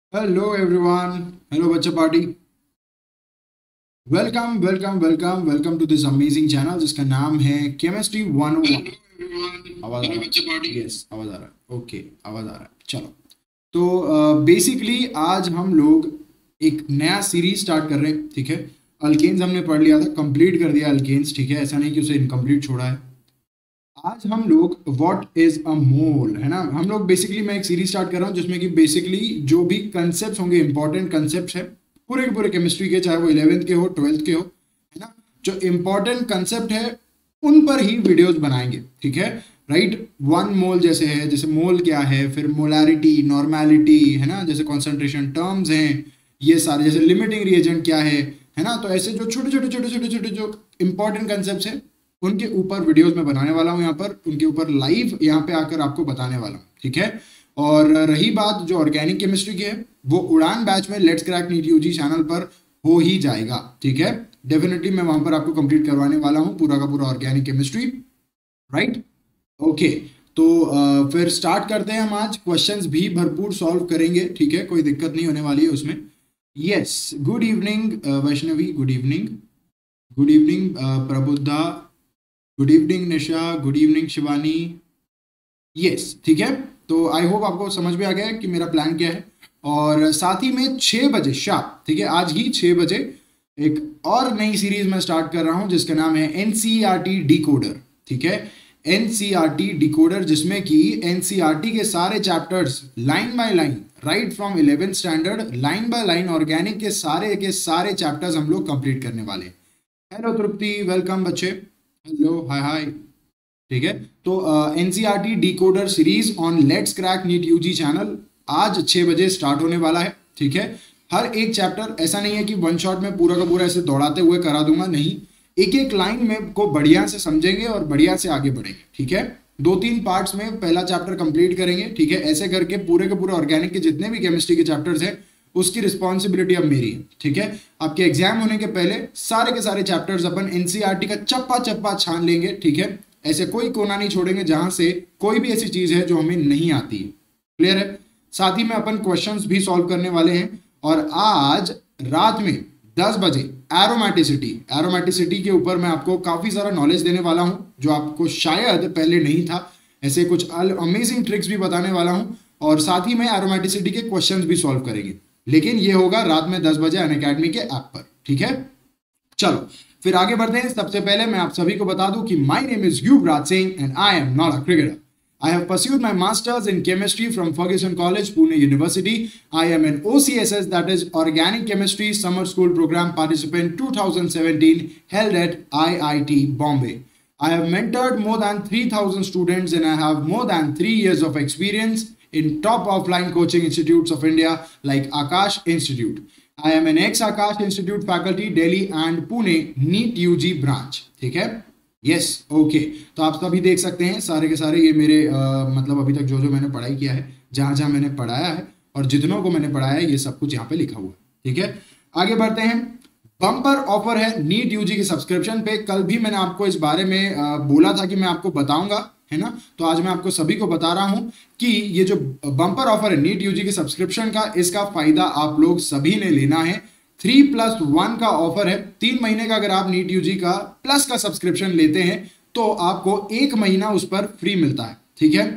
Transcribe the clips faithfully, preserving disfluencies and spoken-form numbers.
Hello everyone. Hello बच्चा party. Welcome welcome welcome welcome to this amazing channel जिसका नाम है केमिस्ट्री वन ओ one. आवाज आ रहा है? यस, आवाज आ रहा है। ओके, आवाज आ रहा है। चलो, तो बेसिकली uh, आज हम लोग एक नया सीरीज स्टार्ट कर रहे हैं। ठीक है, अल्केन्स हमने पढ़ लिया था, कंप्लीट कर दिया अल्केन्स। ठीक है, ऐसा नहीं कि उसे इनकम्प्लीट छोड़ा है। आज हम लोग व्हाट इज अ मोल, है ना, हम लोग बेसिकली मैं एक सीरीज स्टार्ट कर रहा हूँ जिसमें कि बेसिकली जो भी कंसेप्ट होंगे, इंपॉर्टेंट कंसेप्ट है पूरे के पूरे केमिस्ट्री के, चाहे वो इलेवेंथ के हो ट्वेल्थ के हो, है ना, जो इंपॉर्टेंट कंसेप्ट है उन पर ही वीडियोस बनाएंगे। ठीक है, राइट। वन मोल जैसे है, जैसे मोल क्या है, फिर मोलारिटी, नॉर्मेलिटी, है ना, जैसे कॉन्सेंट्रेशन टर्म्स हैं, ये सारे, जैसे लिमिटिंग रिएजेंट क्या है है ना। तो ऐसे जो छोटे छोटे छोटे छोटे छोटे जो इंपॉर्टेंट कंसेप्ट है उनके ऊपर वीडियोस में बनाने वाला हूँ, यहाँ पर उनके ऊपर लाइव यहाँ पे आकर आपको बताने वाला हूँ। ठीक है, और रही बात जो ऑर्गेनिक केमिस्ट्री की है, वो उड़ान बैच में let's crack NEET UG channel पर हो ही जाएगा। ठीक है, डेफिनेटली मैं वहां पर आपको कंप्लीट करवाने वाला हूँ पूरा का पूरा ऑर्गेनिक केमिस्ट्री। Right, okay. तो uh, फिर स्टार्ट करते हैं हम। आज क्वेश्चंस भी भरपूर सॉल्व करेंगे। ठीक है, कोई दिक्कत नहीं होने वाली है उसमें। Yes, good evening Vaishnavi, good evening, good evening Prabuddha, good evening Nisha, good evening Shivani. Yes, ठीक है, तो आई होप आपको समझ में आ गया है कि मेरा प्लान क्या है। और साथ ही में छः बजे शार्प, ठीक है, आज ही छः बजे एक और नई सीरीज में स्टार्ट कर रहा हूं जिसका नाम है एनसीईआरटी डिकोडर। ठीक है, एनसीईआरटी डिकोडर, जिसमें कि एनसीईआरटी के सारे chapters line by line, right from eleventh standard, line by line organic के सारे के सारे चैप्टर्स हम लोग कंप्लीट करने वाले हैं। हेलो तृप्ति, वेलकम बच्चे। Hello, hi hi. ठीक है, तो NCERT decoder series on let's crack NEET UG channel आज छः बजे स्टार्ट होने वाला है। ठीक है, हर एक चैप्टर, ऐसा नहीं है कि वन शॉट में पूरा का पूरा ऐसे दौड़ाते हुए करा दूंगा, नहीं, एक एक लाइन में को बढ़िया से समझेंगे और बढ़िया से आगे बढ़ेंगे। ठीक है, दो तीन पार्ट्स में पहला चैप्टर कंप्लीट करेंगे। ठीक है, ऐसे करके पूरे के पूरे ऑर्गेनिक के जितने भी केमिस्ट्री के चैप्टर्स हैं उसकी रिस्पॉन्सिबिलिटी अब मेरी है। ठीक है, आपके एग्जाम होने के पहले सारे के सारे चैप्टर्स अपन एनसीईआरटी का चप्पा चप्पा छान लेंगे। ठीक है, ऐसे कोई कोना नहीं छोड़ेंगे जहां से कोई भी ऐसी चीज है जो हमें नहीं आती है। क्लियर है? साथ ही में अपन क्वेश्चंस भी सॉल्व करने वाले हैं। और आज रात में दस बजे एरोमेटिसिटी, एरोमेटिसिटी के ऊपर मैं आपको काफी सारा नॉलेज देने वाला हूं जो आपको शायद पहले नहीं था। ऐसे कुछ अमेजिंग ट्रिक्स भी बताने वाला हूं और साथ ही में एरोमेटिसिटी के क्वेश्चंस भी सॉल्व करेंगे। लेकिन ये होगा रात में दस बजे अनअकैडमी के ऐप पर। ठीक है, चलो फिर आगे बढ़ते हैं। सबसे पहले मैं आप सभी को बता दूं कि my name is Yuvraj Singh and I am not a cricketer. I have pursued my masters in chemistry from Ferguson College, Pune University. I am an O C S S, that is Organic Chemistry Summer School Program participant twenty seventeen, held at I I T Bombay. I have mentored more than three thousand students and I have more than three years of experience in top offline coaching institutes of India like Akash Institute. I am an ex-Akash Institute faculty, Delhi and Pune NEET U G branch. ठीक है, yes, okay. तो आप सभी देख सकते हैं सारे के सारे ये मेरे आ, मतलब अभी तक जो जो मैंने पढ़ाई किया है, जहाँ जहाँ मैंने पढ़ाया है और जितनों को मैंने पढ़ाया है, ये सब कुछ यहाँ पे लिखा हुआ है। ठीक है, आगे बढ़ते हैं। बम्पर ऑफर है नीट यूजी के सब्सक्रिप्शन पे। कल भी मैंने आपको इस बारे में आ, बोला था कि मैं आपको बताऊंगा, है ना, तो आज मैं आपको सभी को बता रहा हूं कि ये जो बम्पर ऑफर है नीट यूजी के सब्सक्रिप्शन का, इसका फायदा आप लोग सभी ने लेना है। थ्री प्लस वन का ऑफर है। तीन महीने का अगर आप नीट यूजी का प्लस का सब्सक्रिप्शन लेते हैं तो आपको एक महीना उस पर फ्री मिलता है। ठीक है,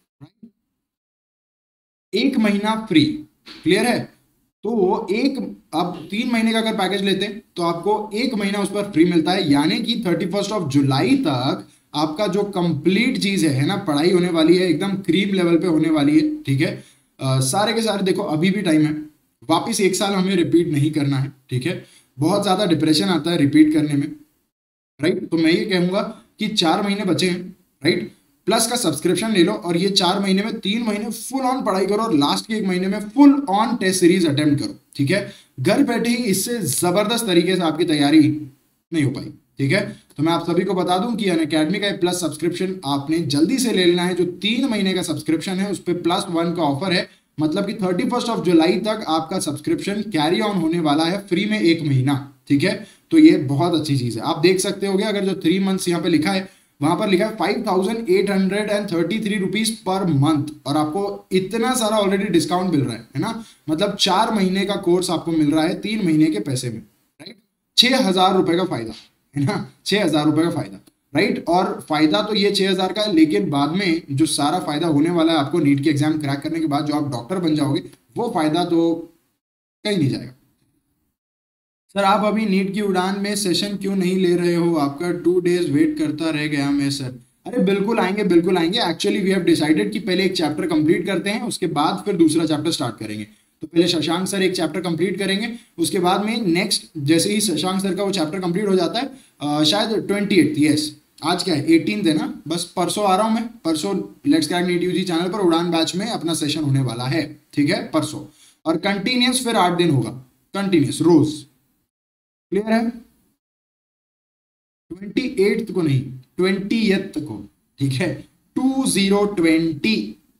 एक महीना फ्री। क्लियर है? तो एक, आप तीन महीने का अगर पैकेज लेते हैं तो आपको एक महीना उस पर फ्री मिलता है, यानी कि थर्टी फर्स्ट ऑफ जुलाई तक आपका जो कंप्लीट चीज है, है ना, पढ़ाई होने वाली है, एकदम क्रीम लेवल पे होने वाली है। ठीक है, आ, सारे के सारे देखो अभी भी टाइम है, वापिस एक साल हमें रिपीट नहीं करना है। ठीक है, बहुत ज्यादा डिप्रेशन आता है रिपीट करने में, राइट। तो मैं ये कहूंगा कि चार महीने बचे हैं, राइट, प्लस का सब्सक्रिप्शन ले लो और ये चार महीने में तीन महीने फुल ऑन पढ़ाई करो और लास्ट के एक महीने में full on test series attempt करो। ठीक है, घर बैठे ही इससे जबरदस्त तरीके से आपकी तैयारी नहीं हो पाई। ठीक है, तो मैं आप सभी को बता दूं कि अनअकैडमी का प्लस सब्सक्रिप्शन आपने जल्दी से ले लेना है। जो तीन महीने का सब्सक्रिप्शन है उस पर प्लस वन का ऑफर है, मतलब कि थर्टी फर्स्ट ऑफ जुलाई तक आपका सब्सक्रिप्शन कैरी ऑन होने वाला है फ्री में एक महीना। ठीक है, तो ये बहुत अच्छी चीज है। आप देख सकते होगे अगर जो थ्री मंथ्स यहाँ पे लिखा है वहां पर लिखा है five thousand eight hundred and thirty three rupees per month, और आपको इतना सारा ऑलरेडी डिस्काउंट मिल रहा है है ना, मतलब चार महीने का कोर्स आपको मिल रहा है तीन महीने के पैसे में, राइट, छह हजार रुपए का फायदा है ना, छह हजार रुपए का फायदा, राइट। और फायदा तो ये छह हजार का है, लेकिन बाद में जो सारा फायदा होने वाला है आपको नीट की एग्जाम क्रैक करने के बाद, जो आप डॉक्टर बन जाओगे, वो फायदा तो कहीं नहीं जाएगा। सर आप अभी नीट की उड़ान में सेशन क्यों नहीं ले रहे हो, आपका टू डेज वेट करता रह गया मैं सर। अरे बिल्कुल आएंगे, बिल्कुल आएंगे। एक्चुअली वी हैव डिसाइडेड कि पहले एक चैप्टर कंप्लीट करते हैं, उसके बाद फिर दूसरा चैप्टर स्टार्ट करेंगे। तो पहले शशांक सर एक चैप्टर कंप्लीट करेंगे, उसके बाद में नेक्स्ट जैसे ही शशांक सर का वो चैप्टर कंप्लीट हो जाता है, आ, शायद ट्वेंटी एट यस आज क्या है एटीन है ना, बस परसों आ रहा हूँ मैं, परसों let's crack NEET UG channel पर उड़ान बैच में अपना सेशन होने वाला है, ठीक है, परसों। और कंटिन्यूस फिर आठ दिन होगा, कंटिन्यूस रोज, क्लियर है। ट्वेंटी एट को नहीं, ट्वेंटी को, ठीक है, टू जीरो ट्वेंटी।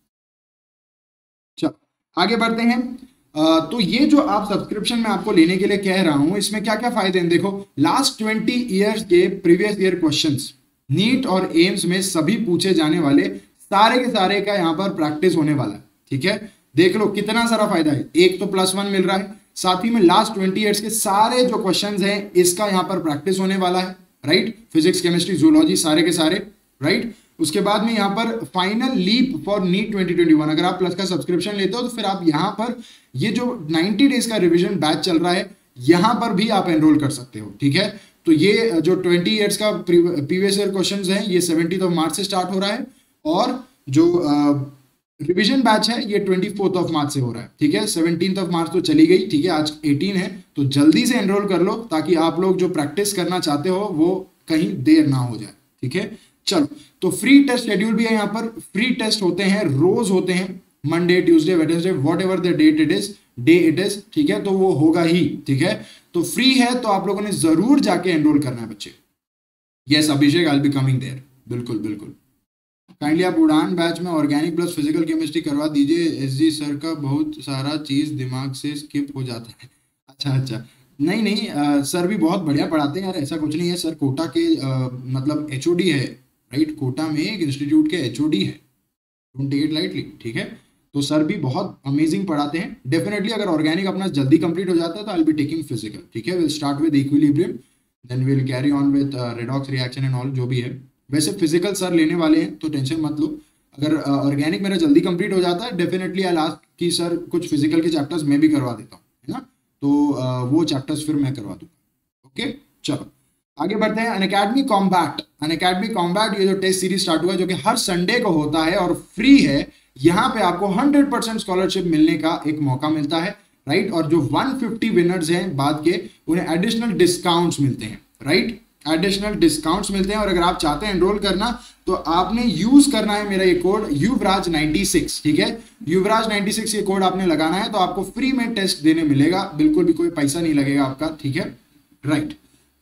चलो आगे बढ़ते हैं। आ, तो ये जो आप सब्सक्रिप्शन में आपको लेने के लिए कह रहा हूं, इसमें क्या क्या फायदे हैं देखो। लास्ट ट्वेंटी ईयर्स के प्रीवियस ईयर क्वेश्चंस नीट और एम्स में सभी पूछे जाने वाले सारे के सारे का यहां पर प्रैक्टिस होने वाला है, ठीक है। देख लो कितना सारा फायदा है, एक तो प्लस वन मिल रहा है, साथ ही में लास्ट ट्वेंटी ईयर्स के सारे जो क्वेश्चंस हैं इसका यहां पर प्रैक्टिस होने वाला है, राइट। फिजिक्स केमिस्ट्री जूलॉजी सारे के सारे, राइट। उसके बाद में यहाँ पर final leap for NEET twenty twenty one, अगर आप प्लस का सब्सक्रिप्शन लेते हो तो फिर आप यहाँ पर ये जो नाइंटी डेज का रिवीजन बैच चल रहा है यहाँ पर भी आप एनरोल कर सकते हो, ठीक है। तो ये जो ट्वेंटी ईयर्स का प्रीवियस ईयर क्वेश्चंस हैं ये सेवनटीन ऑफ मार्च से स्टार्ट हो रहा है, और जो रिवीजन बैच है ये ट्वेंटी फोर्थ ऑफ मार्च से हो रहा है, ठीक है। सेवनटीन ऑफ मार्च तो चली गई, ठीक है, आज एटीन है, तो जल्दी से एनरोल कर लो ताकि आप लोग जो प्रैक्टिस करना चाहते हो वो कहीं देर ना हो जाए, ठीक है। चलो तो फ्री टेस्ट शेड्यूल भी है यहाँ पर, फ्री टेस्ट होते हैं, रोज होते हैं, Monday Tuesday Wednesday whatever the date it is day it is, ठीक है, तो वो होगा ही, ठीक है। तो फ्री है तो आप लोगों ने जरूर जाके एनरोल करना है बच्चे। Yes Abhishek I will be coming there, बिल्कुल बिल्कुल। काइंडली आप उड़ान बैच में ऑर्गेनिक प्लस फिजिकल केमिस्ट्री करवा दीजिए, एस जी सर का बहुत सारा चीज दिमाग से स्किप हो जाता है। अच्छा अच्छा, नहीं नहीं आ, सर भी बहुत बढ़िया पढ़ाते हैं यार, ऐसा कुछ नहीं है। सर कोटा के आ, मतलब एचओडी है, राइट, कोटा में एक इंस्टीट्यूट के एचओडी है, डोंट टेक इट लाइटली, ठीक है। तो सर भी बहुत अमेजिंग पढ़ाते हैं। डेफिनेटली अगर ऑर्गेनिक अपना जल्दी कंप्लीट हो जाता है तो I will be taking physical, ठीक है। Will start with equilibrium, then will carry on with redox reaction and all जो भी है। वैसे फिजिकल सर लेने वाले हैं तो टेंशन मत लो। अगर ऑर्गेनिक uh, मेरा जल्दी कंप्लीट हो जाता है डेफिनेटली आई लास्ट कि सर कुछ फिजिकल के चैप्टर्स मैं भी करवा देता हूँ, है ना, तो uh, वो चैप्टर्स फिर मैं करवा दूंगा। ओके चलो आगे बढ़ते हैं। अनअकैडमी कॉम्बैट, अनअकैडमी कॉम्बैट ये जो टेस्ट सीरीज स्टार्ट हुआ है जो कि हर संडे को होता है और फ्री है, यहाँ पे आपको हंड्रेड परसेंट स्कॉलरशिप मिलने का एक मौका मिलता है, राइट। और जो वन फिफ्टी विनर्स हैं बाद के उन्हें एडिशनल डिस्काउंट्स मिलते हैं, राइट, एडिशनल डिस्काउंट्स मिलते हैं। और अगर आप चाहते हैं एनरोल करना तो आपने यूज करना है मेरा ये कोड युवराज नाइंटी सिक्स, ठीक है, युवराज नाइंटी सिक्स ये कोड आपने लगाना है तो आपको फ्री में टेस्ट देने मिलेगा, बिल्कुल भी कोई पैसा नहीं लगेगा आपका, ठीक है, राइट।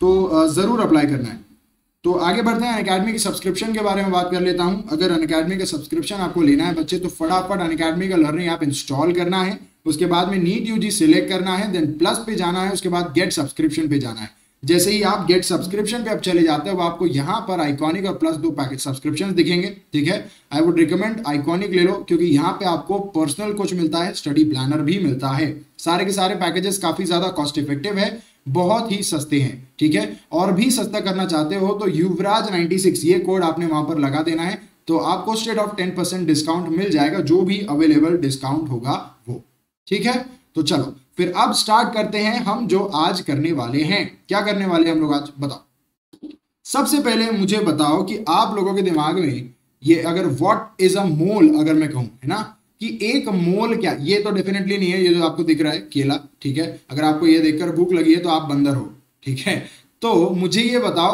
तो जरूर अप्लाई करना है। तो आगे बढ़ते हैं, अनअकैडमी की सब्सक्रिप्शन के बारे में बात कर लेता हूं। अगर अनअकैडमी का सब्सक्रिप्शन आपको लेना है बच्चे तो फटाफट अनअकैडमी का लर्निंग ऐप इंस्टॉल करना है, उसके बाद में नीट यूजी सिलेक्ट करना है, देन प्लस पे जाना है, उसके बाद गेट सब्सक्रिप्शन पे जाना है। जैसे ही आप गेट सब्सक्रिप्शन पे अब चले जाते हो आपको यहाँ पर आइकॉनिक और प्लस दो पैकेज सब्सक्रिप्शन दिखेंगे, ठीक है। आई वुड रिकमेंड आइकॉनिक ले लो क्योंकि यहाँ पे आपको पर्सनल कोच मिलता है, स्टडी प्लानर भी मिलता है, सारे के सारे पैकेजेस काफी ज्यादा कॉस्ट इफेक्टिव है, बहुत ही सस्ते हैं, ठीक है। और भी सस्ता करना चाहते हो तो युवराज नाइंटी सिक्स ये कोड आपने वहां पर लगा देना है तो आपको straight off ten percent discount मिल जाएगा, जो भी अवेलेबल डिस्काउंट होगा वो, ठीक है। तो चलो फिर अब स्टार्ट करते हैं हम जो आज करने वाले हैं। क्या करने वाले हैं हम लोग आज बताओ। सबसे पहले मुझे बताओ कि आप लोगों के दिमाग में ये अगर व्हाट इज अ मोल अगर मैं कहूं, है ना, कि एक मोल क्या, ये तो डेफिनेटली नहीं है ये जो आपको दिख रहा है केला, ठीक है। अगर आपको ये देखकर भूख लगी है तो आप बंदर हो, ठीक है। तो मुझे ये बताओ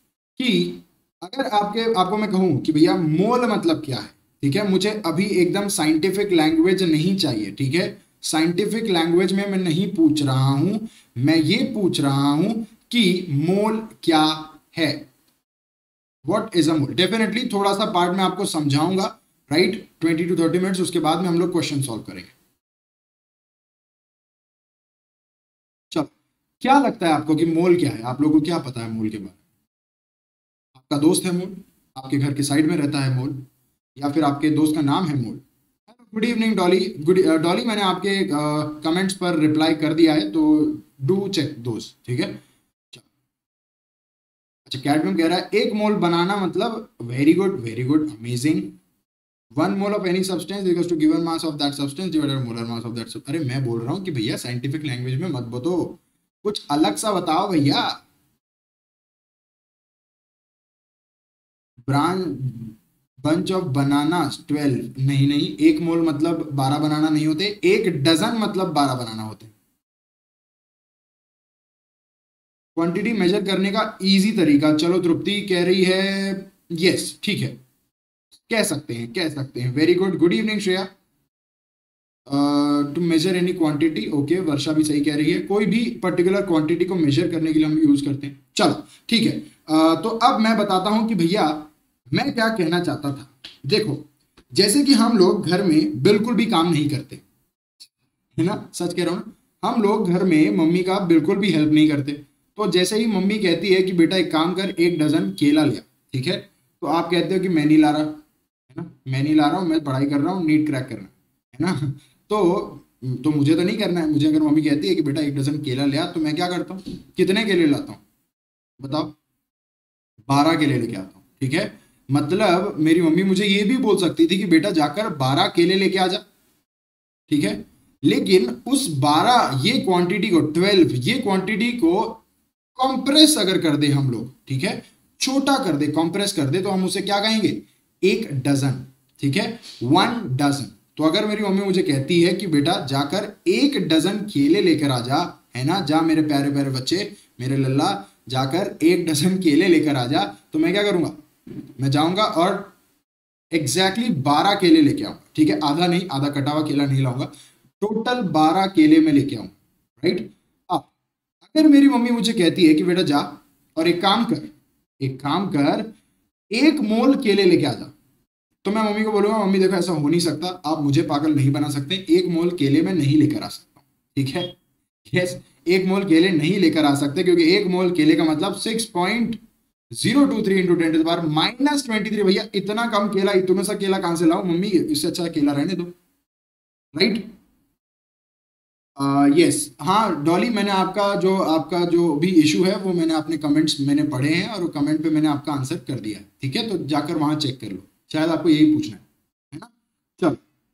कि अगर आपके आपको मैं कहूं कि भैया मोल मतलब क्या है, ठीक है। मुझे अभी एकदम साइंटिफिक लैंग्वेज नहीं चाहिए, ठीक है, साइंटिफिक लैंग्वेज में मैं नहीं पूछ रहा हूं, मैं ये पूछ रहा हूं कि मोल क्या है, what is a mole. Definitely थोड़ा सा पार्ट में आपको समझाऊंगा, right, twenty to thirty minutes, उसके बाद में हम लोग क्वेश्चन सॉल्व करेंगे। चलो क्या लगता है आपको कि मोल क्या है, आप लोगों को क्या पता है मोल के बारे में। आपका दोस्त है मोल, आपके घर के साइड में रहता है मोल, या फिर आपके दोस्त का नाम है मोल। Good evening Dolly, good Dolly, मैंने आपके कमेंट्स uh, पर रिप्लाई कर दिया है, तो डू चेक दोस्त, ठीक है। अच्छा, कैडमियम कह रहा है एक मोल बनाना मतलब, very good very good amazing. One mole of any substance equals to given mass of that substance divided molar mass of that. अरे मैं बोल रहा हूँ कि भैया साइंटिफिक लैंग्वेज में मत बताओ, कुछ अलग सा बताओ भैया। Branch bunch of banana twelve, नहीं नहीं, एक मोल मतलब बारह बनाना नहीं होते, एक डजन मतलब बारह बनाना होते। क्वांटिटी मेजर करने का इजी तरीका, चलो तृप्ति कह रही है यस, ठीक है, कह सकते हैं कह सकते हैं, very good, good evening Shreya. To measure any quantity, okay, Varsha भी सही कह रही है, कोई भी पर्टिकुलर क्वांटिटी को मेजर करने के लिए हम यूज करते हैं। चलो ठीक है, uh, तो अब मैं बताता हूं कि भैया मैं क्या कहना चाहता था। देखो, जैसे कि हम लोग घर में बिल्कुल भी काम नहीं करते, है ना, सच कह रहा हूं ना, हम लोग घर में मम्मी का बिल्कुल भी हेल्प नहीं करते। तो जैसे ही मम्मी कहती है कि बेटा एक काम कर, एक डजन केला लिया, ठीक है, तो आप कहते हो कि मैं नहीं ला रहा, है ना, मैं नहीं ला रहा हूँ, मैं पढ़ाई कर रहा हूँ, नीट क्रैक करना है ना। तो तो मुझे तो नहीं करना है। मुझे अगर मम्मी कहती है कि बेटा एक डजन केला लिया, तो मैं क्या करता हूँ, कितने केले लाता हूँ बताओ, बारह केले लेके आता हूँ, ठीक है। मतलब मेरी मम्मी मुझे ये भी बोल सकती थी कि बेटा जाकर बारह केले लेके आ जा, ठीक है, लेकिन उस बारह ये क्वांटिटी को, ट्वेल्व ये क्वांटिटी को कंप्रेस अगर कर दे हम लोग, ठीक है, छोटा कर दे, कंप्रेस कर दे, तो हम उसे क्या कहेंगे, एक डजन, ठीक है, वन डजन। तो अगर मेरी मम्मी मुझे कहती है कि बेटा जाकर एक डजन केले लेकर आ जा, है ना, जा मेरे प्यारे प्यारे बच्चे, मेरे लल्ला, जाकर एक डजन केले लेकर आ जा, तो मैं क्या करूंगा, मैं जाऊंगा और एग्जैक्टली exactly बारह केले लेके आऊंगा, ठीक है, आधा नहीं, आधा कटा हुआ केला नहीं लाऊंगा, टोटल बारह केले में लेके आऊंगा, राइट। अब अगर मेरी मम्मी मुझे कहती है कि बेटा जा और एक काम कर, एक काम कर, एक मोल केले लेके आ जा, तो मैं मम्मी को बोलूंगा मम्मी देखो ऐसा हो नहीं सकता, आप मुझे पागल नहीं बना सकते, एक मोल केले में नहीं लेकर आ सकता, ठीक है, यस, एक मोल केले नहीं लेकर आ सकते, क्योंकि एक मोल केले का मतलब six point zero two three into ten to the power minus twenty three. भैया इतना कम केला, इतना सा केला कहां से लाऊं मम्मी, इससे अच्छा केला रहने दो, राइट। यस, हाँ डॉली, मैंने आपका जो आपका जो भी इशू है वो मैंने अपने कमेंट्स मैंने पढ़े हैं, और वो कमेंट पे मैंने आपका आंसर कर दिया है, ठीक है, तो जाकर वहां चेक कर लो, शायद आपको यही पूछना है, है ना। चलो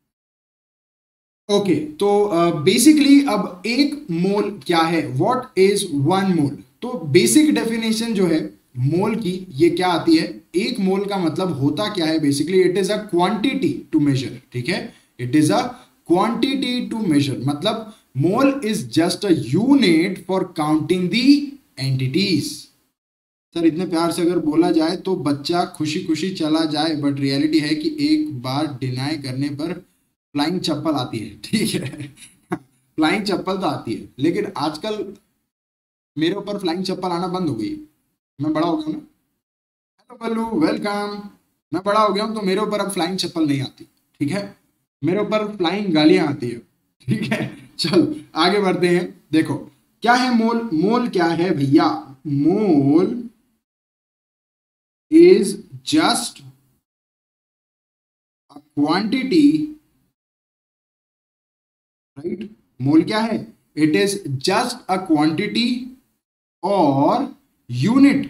ओके, तो बेसिकली uh, अब एक मोल क्या है, व्हाट इज वन मोल। तो बेसिक डेफिनेशन जो है मोल की ये क्या आती है, एक मोल का मतलब होता क्या है, basically it is a quantity to measure, ठीक है, it is a quantity to measure, मतलब mole is just a unit for counting the entities. Sir इतने प्यार से अगर बोला जाए तो बच्चा खुशी खुशी चला जाए, बट रियलिटी है कि एक बार डिनाई करने पर फ्लाइंग चप्पल आती है, ठीक है। फ्लाइंग चप्पल तो आती है, लेकिन आजकल मेरे ऊपर फ्लाइंग चप्पल आना बंद हो गई है, मैं बड़ा हो गया हूँ ना। Hello Ballu, welcome. मैं बड़ा हो गया हूँ तो मेरे ऊपर अब फ्लाइंग चप्पल नहीं आती, ठीक है, मेरे ऊपर फ्लाइंग गालियां आती है, ठीक है। चलो आगे बढ़ते हैं। देखो क्या है मोल, मोल क्या है भैया, mole is just a quantity, right, mole क्या है, it is just a quantity और unit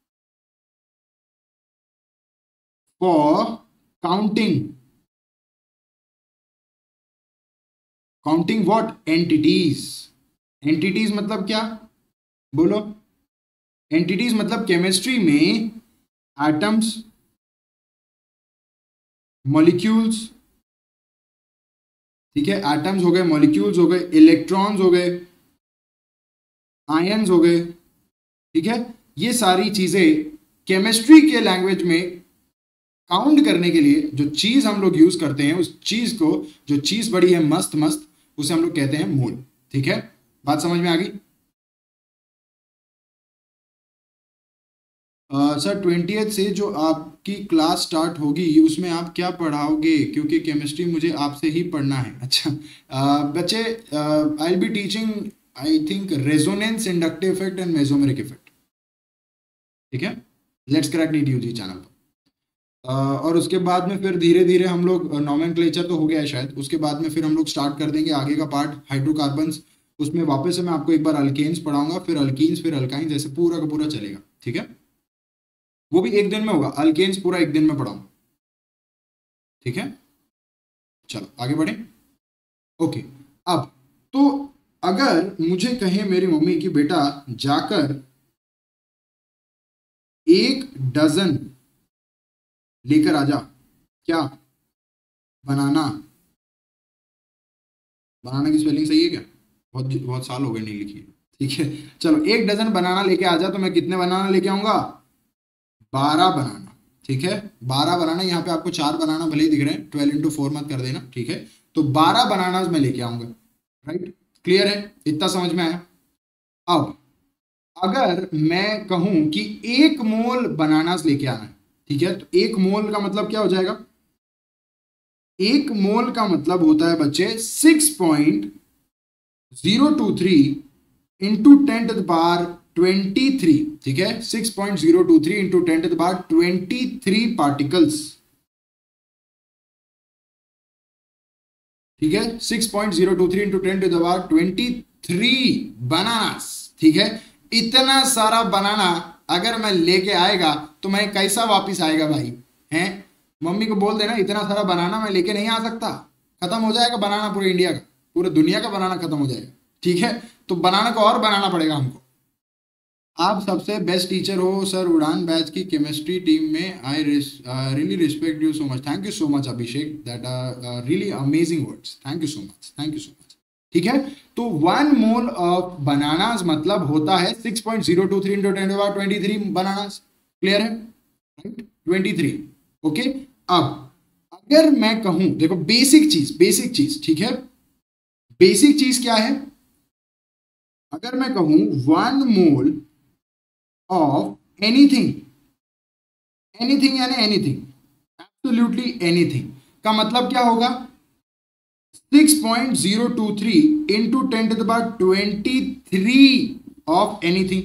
for counting, counting what, entities. Entities मतलब क्या, बोलो, एंटिटीज मतलब केमिस्ट्री में एटम्स, मॉलिक्यूल्स, ठीक है, एटम्स हो गए, मॉलिक्यूल्स हो गए, इलेक्ट्रॉन्स हो गए, आयंस हो गए, ठीक है, ये सारी चीजें केमिस्ट्री के लैंग्वेज में काउंट करने के लिए जो चीज हम लोग यूज करते हैं, उस चीज को, जो चीज बड़ी है मस्त मस्त, उसे हम लोग कहते हैं मोल, ठीक है, बात समझ में आ गई। सर ट्वेंटियथ से जो आपकी क्लास स्टार्ट होगी उसमें आप क्या पढ़ाओगे, क्योंकि केमिस्ट्री मुझे आपसे ही पढ़ना है। अच्छा uh, बच्चे, I will be teaching I think resonance, inductive effect and mesomeric effect, ठीक है, let's crack NEET UG channel पर। और उसके बाद में फिर धीरे धीरे हम लोग, नॉमेनक्लेचर तो हो गया है शायद, उसके बाद में फिर हम लोग स्टार्ट कर देंगे आगे का पार्ट हाइड्रोकार्बन्स। उसमें वापस से मैं आपको एक बार अल्केन्स पढ़ाऊंगा, फिर अल्कीन्स, फिर अल्काइंस, ऐसे पूरा का पूरा चलेगा, ठीक है। वो भी एक दिन में होगा, अल्केन्स पूरा एक दिन में पढ़ाऊंगा, ठीक है। चलो आगे बढ़े। ओके, अब तो अगर मुझे कहे मेरी मम्मी कि बेटा जाकर एक डजन लेकर आ जा, क्या? बनाना। बनाना की स्पेलिंग सही है क्या? बहुत बहुत साल हो गए नहीं लिखी, ठीक है। चलो, एक डजन बनाना लेके आ जा, तो मैं कितने बनाना लेके आऊंगा? बारह बनाना, ठीक है। बारह बनाना, यहाँ पे आपको चार बनाना भले ही दिख रहे हैं, ट्वेल्व इंटू फोर मत कर देना, ठीक है। तो बारह बनाना मैं लेके आऊंगा, राइट। क्लियर है? इतना समझ में आया? अब अगर मैं कहूं कि एक मोल बनानास लेके आना है, ठीक है, तो एक मोल का मतलब क्या हो जाएगा? एक मोल का मतलब होता है बच्चे six point zero two three into ten to the power twenty three, ठीक है। Six point zero two three into ten to the power twenty three particles, ठीक है। Six point zero two three into ten to the power twenty three bananas, ठीक है। इतना सारा बनाना अगर मैं लेके आएगा तो मैं कैसा वापिस आएगा भाई? हैं? मम्मी को बोल देना इतना सारा बनाना मैं लेके नहीं आ सकता, खत्म हो जाएगा बनाना, पूरे इंडिया का, पूरे दुनिया का बनाना खत्म हो जाएगा, ठीक है। तो बनाना को और बनाना पड़ेगा हमको। आप सबसे बेस्ट टीचर हो सर, उड़ान बैच की केमिस्ट्री टीम में। I really respect you so much. Thank you so much Abhishek, that are really amazing words. Thank you so much, thank you so much, ठीक है। तो वन मोल ऑफ बनानास मतलब होता है six point zero two three into ten to the power twenty three bananas. Clear है? Right, twenty three. Okay, अब अगर मैं कहूं, देखो बेसिक चीज, बेसिक चीज, ठीक है। बेसिक चीज क्या है? अगर मैं कहूं one mole of anything, anything यानी एनीथिंग, एब्सोल्युटली एनीथिंग का मतलब क्या होगा? Six point zero two three into ten to the power twenty three of anything.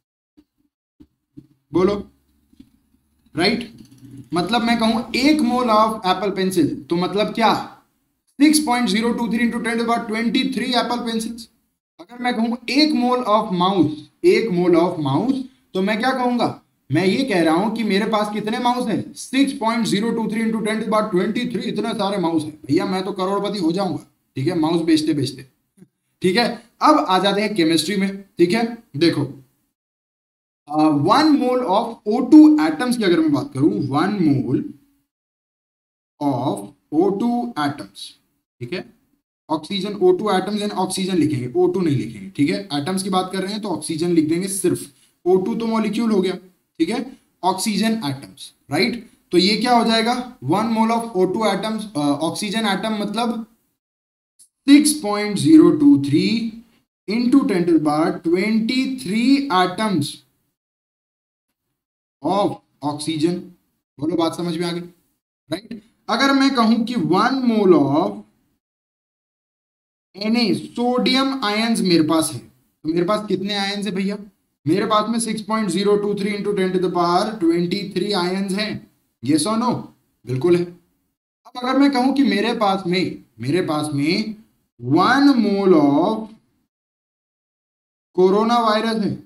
बोलो, राइट right? मतलब मैं कहूं एक मोल ऑफ एप्पल पेंसिल, तो मतलब क्या? Six point zero two three into ten to the power twenty three apple pencils. अगर मैं कहूं एक मोल ऑफ माउस, एक मोल ऑफ माउस, तो मैं क्या कहूंगा? मैं ये कह रहा हूं कि मेरे पास कितने माउस हैं? Six point zero two three into ten to the power twenty three, इतने सारे माउस हैं भैया, मैं तो करोड़पति हो जाऊंगा, ठीक है, माउस बेचते बेचते, ठीक है। अब आ जाते हैं केमिस्ट्री में, ठीक है। देखो, one mole of O two atoms की अगर मैं बात करूं, one mole of O two atoms, ठीक है। Oxygen, O two atoms and oxygen लिखेंगे, ओ टू नहीं लिखेंगे, ठीक है। एटम्स की बात कर रहे हैं तो ऑक्सीजन लिख देंगे सिर्फ, ओ टू तो मॉलिक्यूल हो गया, ठीक है। Oxygen atoms, right. तो ये क्या हो जाएगा? One mole of O two atoms, oxygen atom मतलब six point zero two three into ten to the power twenty three atoms of oxygen. बोलो, बात समझ में आ गई, राइट। अगर मैं कहूं कि one mole of Na, sodium ions मेरे पास है, तो मेरे पास कितने आयंस है भैया? मेरे पास में six point zero two three into ten to the power twenty three ions हैं। यस और नो? बिल्कुल है। अब अगर मैं कहूं कि मेरे पास में मेरे पास में one mole of corona virus है,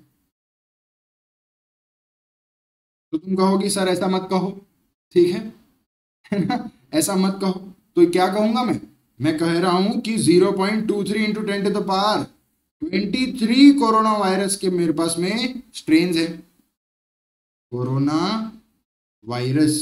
तो तुम कहोगे सर ऐसा मत कहो, ठीक है ना, ऐसा मत कहो। तो क्या कहूंगा मैं? मैं कह रहा हूं कि zero point two three into ten to the power twenty three corona virus के मेरे पास में स्ट्रेन्स है, कोरोना वायरस,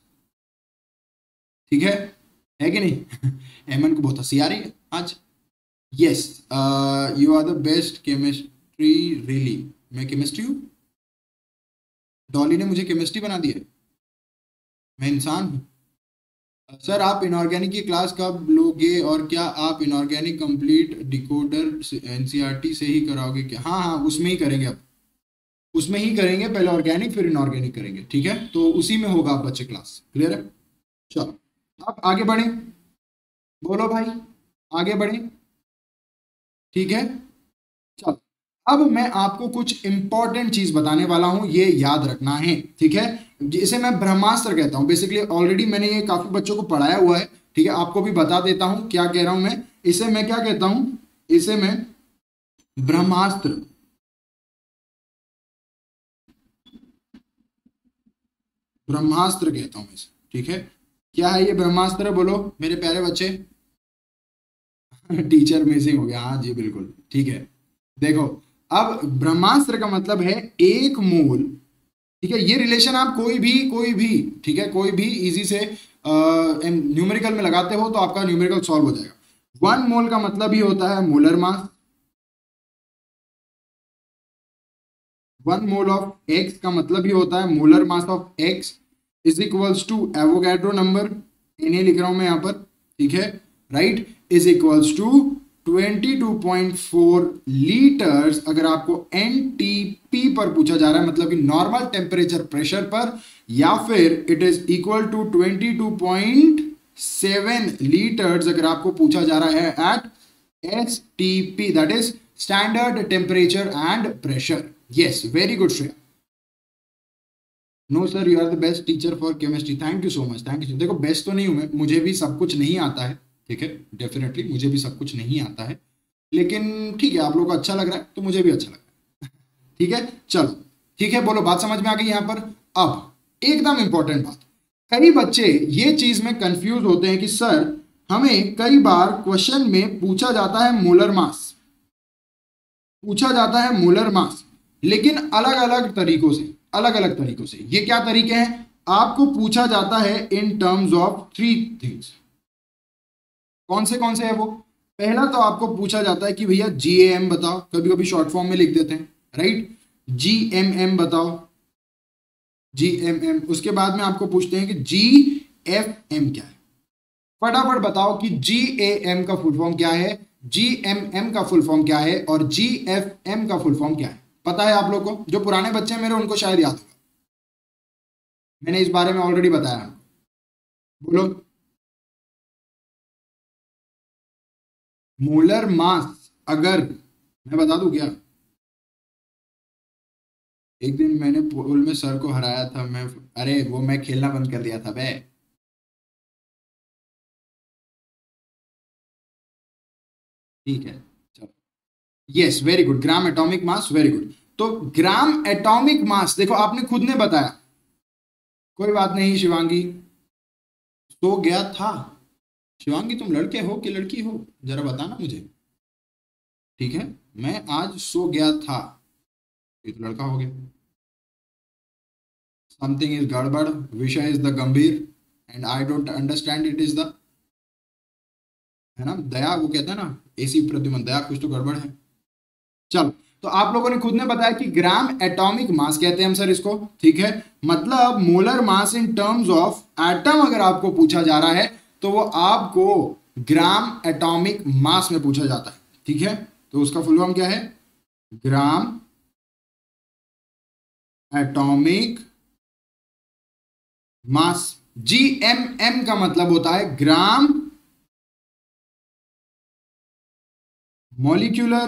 ठीक है है कि नहीं? एमन को बहुत हंसी आ रही है आज। Yes, you are the best chemistry, really. मैं केमिस्ट्री हूं? डॉली ने मुझे केमिस्ट्री बना दिया, मैं इंसान हूं। सर आप इनऑर्गेनिक की क्लास कब लोगे, और क्या आप इनऑर्गेनिक कंप्लीट डिकोडर एनसीईआरटी से ही कराओगे क्या? हाँ हाँ, उसमें ही करेंगे, अब उसमें ही करेंगे, पहले ऑर्गेनिक फिर इनऑर्गेनिक करेंगे, ठीक है। तो उसी में होगा आप बच्चे क्लास। क्लियर है? चलो आप आगे बढ़े, बोलो भाई, आगे बढ़े, ठीक है। चलो, अब मैं आपको कुछ इंपॉर्टेंट चीज बताने वाला हूं, ये याद रखना है, ठीक है। जिसे मैं ब्रह्मास्त्र कहता हूं। बेसिकली ऑलरेडी मैंने ये काफी बच्चों को पढ़ाया हुआ है, ठीक है, आपको भी बता देता हूं क्या कह रहा हूं मैं। इसे मैं क्या कहता हूं, इसे मैं ब्रह्मास्त्र, ब्रह्मास्त्र कहता हूं इसे, ठीक है। क्या है ये ब्रह्मास्त्र, बोलो मेरे प्यारे बच्चे। टीचर मिसिंग हो गया, हाँ जी बिल्कुल, ठीक है। देखो अब ब्रह्मास्त्र का मतलब है एक मोल, ठीक है। ये रिलेशन आप कोई भी कोई भी ठीक है, कोई भी इजी से न्यूमेरिकल में लगाते हो तो आपका न्यूमेरिकल सॉल्व हो जाएगा। वन मोल का मतलब ही होता है molar mass, one mole of X का मतलब ही होता है molar mass of X is equals to Avogadro number, इन्हें लिख रहा हूं मैं यहां पर, ठीक है, राइट, इज इक्वल्स टू बाईस पॉइंट चार लीटर्स। अगर आपको एनटीपी पर पूछा जा रहा है, मतलब कि नॉर्मल टेम्परेचर प्रेशर पर, या फिर इट इज इक्वल टू बाईस पॉइंट सात लीटर्स अगर आपको पूछा जा रहा है at STP, that is standard temperature and pressure. Yes, very good Shreya. No sir, you are the best teacher for chemistry, thank you so much, thank you. देखो बेस्ट तो नहीं हूं मैं, मुझे भी सब कुछ नहीं आता है, ठीक है, डेफिनेटली मुझे भी सब कुछ नहीं आता है, लेकिन ठीक है, आप लोगों को अच्छा लग रहा है तो मुझे भी अच्छा लग रहा है। ठीक है, चलो ठीक है, बोलो बात समझ में आ गई यहां पर। अब एकदम इंपॉर्टेंट बात, कई बच्चे ये चीज में कंफ्यूज होते हैं कि सर हमें कई बार क्वेश्चन में पूछा जाता है मोलर मास, पूछा जाता है मोलर मास, लेकिन अलग अलग तरीकों से, अलग अलग तरीकों से। ये क्या तरीके हैं, आपको पूछा जाता है in terms of three things. कौन से कौन से है वो, पहला तो आपको पूछा जाता है कि भैया जी एम बताओ, कभी कभी शॉर्ट फॉर्म में लिख देते हैं, राइट, जी एम एम बताओ, जी एम एम। उसके बाद में आपको पूछते हैं कि जी एफ एम क्या है, फटाफट बताओ कि जी ए एम का फुल फॉर्म क्या है, जी एम एम का फुल फॉर्म क्या है, और जी एफ एम का फुल फॉर्म क्या है। पता है आप लोग को, जो पुराने बच्चे हैं मेरे उनको शायद याद होगा, मैंने इस बारे में ऑलरेडी बताया, बोलो। मोलर मास, अगर मैं बता दूं क्या, एक दिन मैंने पोल में सर को हराया था मैं, अरे वो मैं खेलना बंद कर दिया था बे। ठीक है, चलो, yes very good, gram atomic mass, very good. तो ग्राम एटॉमिक मास, देखो आपने खुद ने बताया, कोई बात नहीं शिवांगी, सो गया था। शिवांगी तुम लड़के हो कि लड़की हो, जरा बताना मुझे, ठीक है, मैं आज सो गया था, ये तो लड़का हो गया। समथिंग इज गड़बड़, विषय इज द गंभीर and I don't understand it is the, है ना, दया, वो कहता है ना एसी प्रद्युमन, दया कुछ तो गड़बड़ है। चलो, तो आप लोगों ने खुद ने बताया कि ग्राम एटॉमिक मास कहते हैं हम सर इसको, ठीक है, मतलब molar mass in terms of atom अगर आपको पूछा जा रहा है तो वो आपको ग्राम एटॉमिक मास में पूछा जाता है, ठीक है। तो उसका फुल फॉर्म क्या है, gram atomic mass. G M M का मतलब होता है ग्राम मॉलिक्यूलर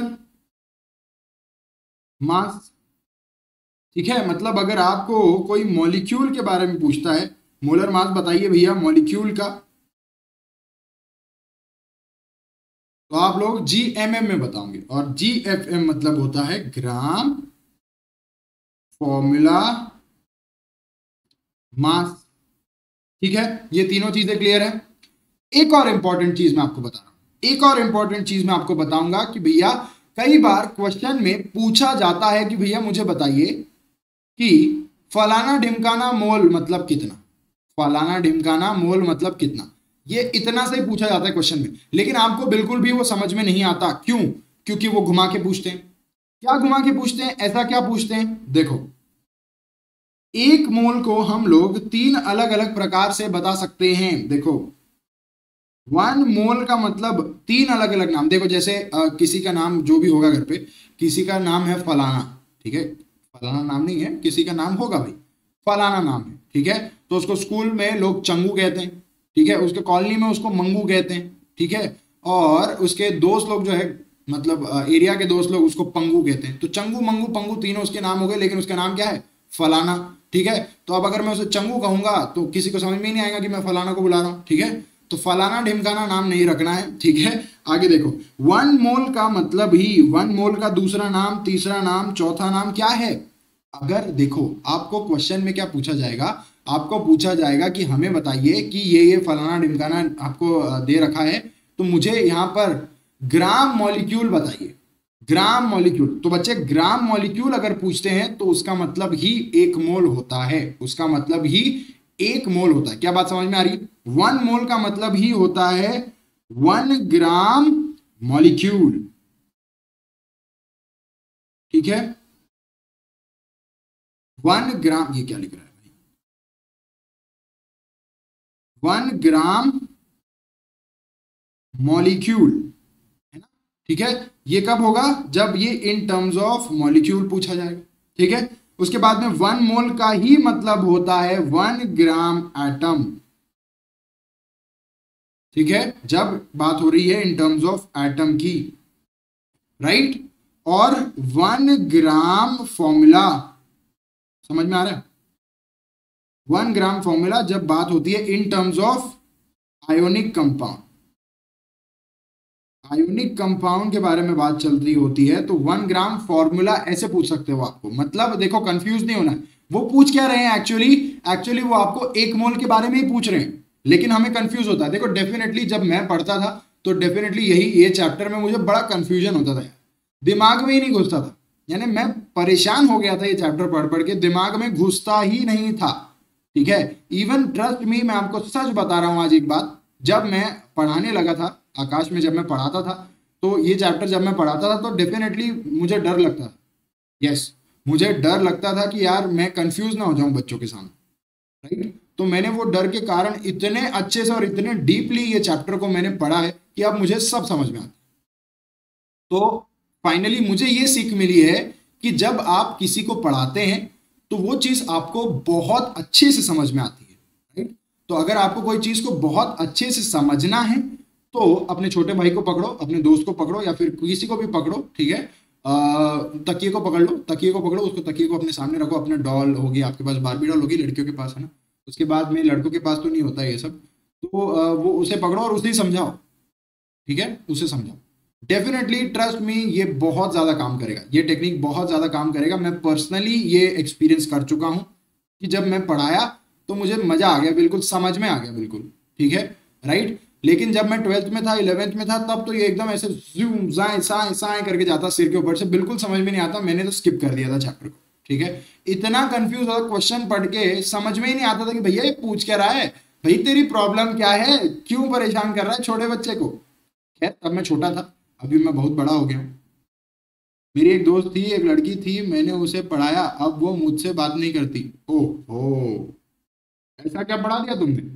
मास, ठीक है, मतलब अगर आपको कोई मॉलिक्यूल के बारे में पूछता है, मोलर मास बताइए भैया मॉलिक्यूल का, तो आप लोग जी एम एम में बताओगे, और जी एफ एम मतलब होता है ग्राम फॉर्मूला मास, ठीक है। ये तीनों चीजें क्लियर है। एक और इंपॉर्टेंट चीज मैं आपको बता रहा हूं, एक और इंपॉर्टेंट चीज मैं आपको बताऊंगा कि भैया कई बार क्वेश्चन में पूछा जाता है कि भैया मुझे बताइए कि फलाना ढिमकाना मोल मतलब कितना, फलाना ढिमकाना मोल मतलब कितना, ये इतना से ही पूछा जाता है क्वेश्चन में, लेकिन आपको बिल्कुल भी वो समझ में नहीं आता। क्यों? क्योंकि वो घुमा के पूछते हैं। क्या घुमा के पूछते हैं, ऐसा क्या पूछते हैं, देखो एक मोल को हम लोग तीन अलग अलग प्रकार से बता सकते हैं। देखो वन मोल का मतलब तीन अलग अलग नाम, देखो जैसे आ, किसी का नाम जो भी होगा घर पे, किसी का नाम है फलाना, ठीक है, फलाना नाम नहीं है, किसी का नाम होगा भाई, फलाना नाम है, ठीक है, तो उसको स्कूल में लोग चंगू कहते हैं, ठीक है, उसके कॉलोनी में उसको मंगू कहते हैं, ठीक है, और उसके दोस्त लोग जो है, मतलब एरिया के दोस्त लोग उसको पंगू कहते हैं। तो चंगू मंगू पंगू तीनों उसके नाम हो गए, लेकिन उसका नाम क्या है, फलाना, ठीक है। तो अब अगर मैं उसे चंगू कहूंगा तो किसी को समझ में ही नहीं आएगा कि मैं फलाना को बुला रहा हूं, ठीक है। तो फलाना ढिमकाना नाम नहीं रखना है, ठीक है। आगे देखो, वन मोल का मतलब ही, वन मोल का दूसरा नाम, तीसरा नाम, चौथा नाम क्या है। अगर देखो आपको क्वेश्चन में क्या पूछा जाएगा, आपको पूछा जाएगा कि हमें बताइए कि ये ये फलाना ढिमकाना आपको दे रखा है, तो मुझे यहाँ पर ग्राम मॉलिक्यूल बताइए, ग्राम मॉलिक्यूल। तो बच्चे ग्राम मॉलिक्यूल अगर पूछते हैं तो उसका मतलब ही एक मोल होता है, उसका मतलब ही एक मोल होता है। क्या बात समझ में आ रही है? वन मोल का मतलब ही होता है वन ग्राम मॉलिक्यूल, ठीक है। वन ग्राम, ये क्या लिख रहा है भाई, वन ग्राम मॉलिक्यूल, है ना, ठीक है। ये कब होगा, जब ये इन टर्म्स ऑफ मॉलिक्यूल पूछा जाएगा, ठीक है। उसके बाद में वन मोल का ही मतलब होता है वन ग्राम एटम, ठीक है, जब बात हो रही है इन टर्म्स ऑफ एटम की, राइट। और वन ग्राम फॉर्मूला, समझ में आ रहा है, वन ग्राम फॉर्मूला जब बात होती है in terms of ionic compound, ionic compound के बारे में बात चल रही होती है, तो वन ग्राम फॉर्मूला ऐसे पूछ सकते हो आपको। मतलब देखो कंफ्यूज नहीं होना है, वो पूछ क्या रहे हैं एक्चुअली, एक्चुअली वो आपको एक मोल के बारे में ही पूछ रहे हैं, लेकिन हमें कंफ्यूज होता है। देखो डेफिनेटली जब मैं पढ़ता था तो डेफिनेटली यही ये चैप्टर में मुझे बड़ा कंफ्यूजन होता था, दिमाग में ही नहीं घुसता था, यानी मैं परेशान हो गया था ये चैप्टर पढ़ पढ़ के, दिमाग में घुसता ही नहीं था, ठीक है। इवन ट्रस्ट मी, मैं आपको सच बता रहा हूं आज एक बात, जब मैं पढ़ाने लगा था आकाश में, जब मैं पढ़ाता था तो ये चैप्टर जब मैं पढ़ाता था तो डेफिनेटली मुझे डर लगता था, यस मुझे डर लगता था कि यार मैं कंफ्यूज ना हो जाऊं बच्चों के सामने, राइट। तो मैंने वो डर के कारण इतने अच्छे से और इतने डीपली ये चैप्टर को मैंने पढ़ा है कि अब मुझे सब समझ में आता है। तो फाइनली मुझे ये सीख मिली है कि जब आप किसी को पढ़ाते हैं तो वो चीज आपको बहुत अच्छे से समझ में आती है, राइट। तो अगर आपको कोई चीज को बहुत अच्छे से समझना है तो अपने छोटे भाई को पकड़ो, अपने दोस्त को पकड़ो, या फिर किसी को भी पकड़ो, ठीक है। तकिए को पकड़ लो, तकिए को पकड़ो, उसको तकिए को अपने सामने रखो, अपने डॉल होगी आपके पास, बारबी डॉल होगी लड़कियों के पास, है ना। उसके बाद में लड़कों के पास तो नहीं होता ये सब, तो आ, वो उसे पकड़ो और उसे समझाओ, ठीक है, उसे समझाओ। डेफिनेटली ट्रस्ट मी, ये बहुत ज्यादा काम करेगा, ये टेक्निक बहुत ज्यादा काम करेगा। मैं पर्सनली ये एक्सपीरियंस कर चुका हूं कि जब मैं पढ़ाया तो मुझे मजा आ गया, बिल्कुल समझ में आ गया, बिल्कुल ठीक है, राइट। लेकिन जब मैं ट्वेल्थ में था, इलेवेंथ में था, तब तो ये एकदम ऐसे जूम जाए साए साए करके जाता सिर के ऊपर से, बिल्कुल समझ में नहीं आता, मैंने तो स्किप कर दिया था चैप्टर को, ठीक है। इतना कंफ्यूज होता, क्वेश्चन पढ़ के समझ में ही नहीं आता था कि भैया ये पूछ क्या रहा है, भाई तेरी प्रॉब्लम क्या है, क्यों परेशान कर रहा है छोटे बच्चे को। खैर तब मैं छोटा था, अभी मैं बहुत बड़ा हो गया हूँ। मेरी एक दोस्त थी, एक लड़की थी, मैंने उसे पढ़ाया, अब वो मुझसे बात नहीं करती। ओह हो, ऐसा क्या पढ़ा दिया तुमने,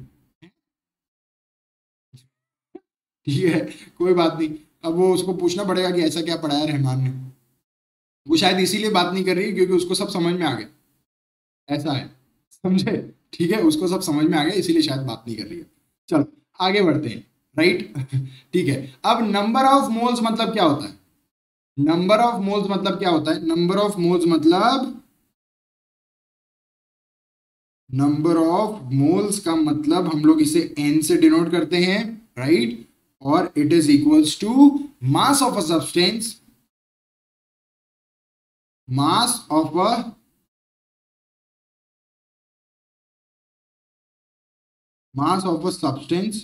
ठीक है, कोई बात नहीं। अब वो उसको पूछना पड़ेगा कि ऐसा क्या पढ़ाया रहमान ने। वो शायद इसीलिए बात नहीं कर रही क्योंकि उसको सब समझ में आ गया, ऐसा है, समझे, ठीक है, उसको सब समझ में आ गया इसीलिए शायद बात नहीं कर रही है। चलो आगे बढ़ते हैं, राइट। ठीक है, अब नंबर ऑफ मोल्स मतलब क्या होता है, नंबर ऑफ मोल्स मतलब क्या होता है, नंबर ऑफ मोल्स मतलब, नंबर ऑफ मोल्स का मतलब हम लोग इसे एन से डिनोट करते हैं, राइट। और it is equals to mass of a substance, mass of a mass of a substance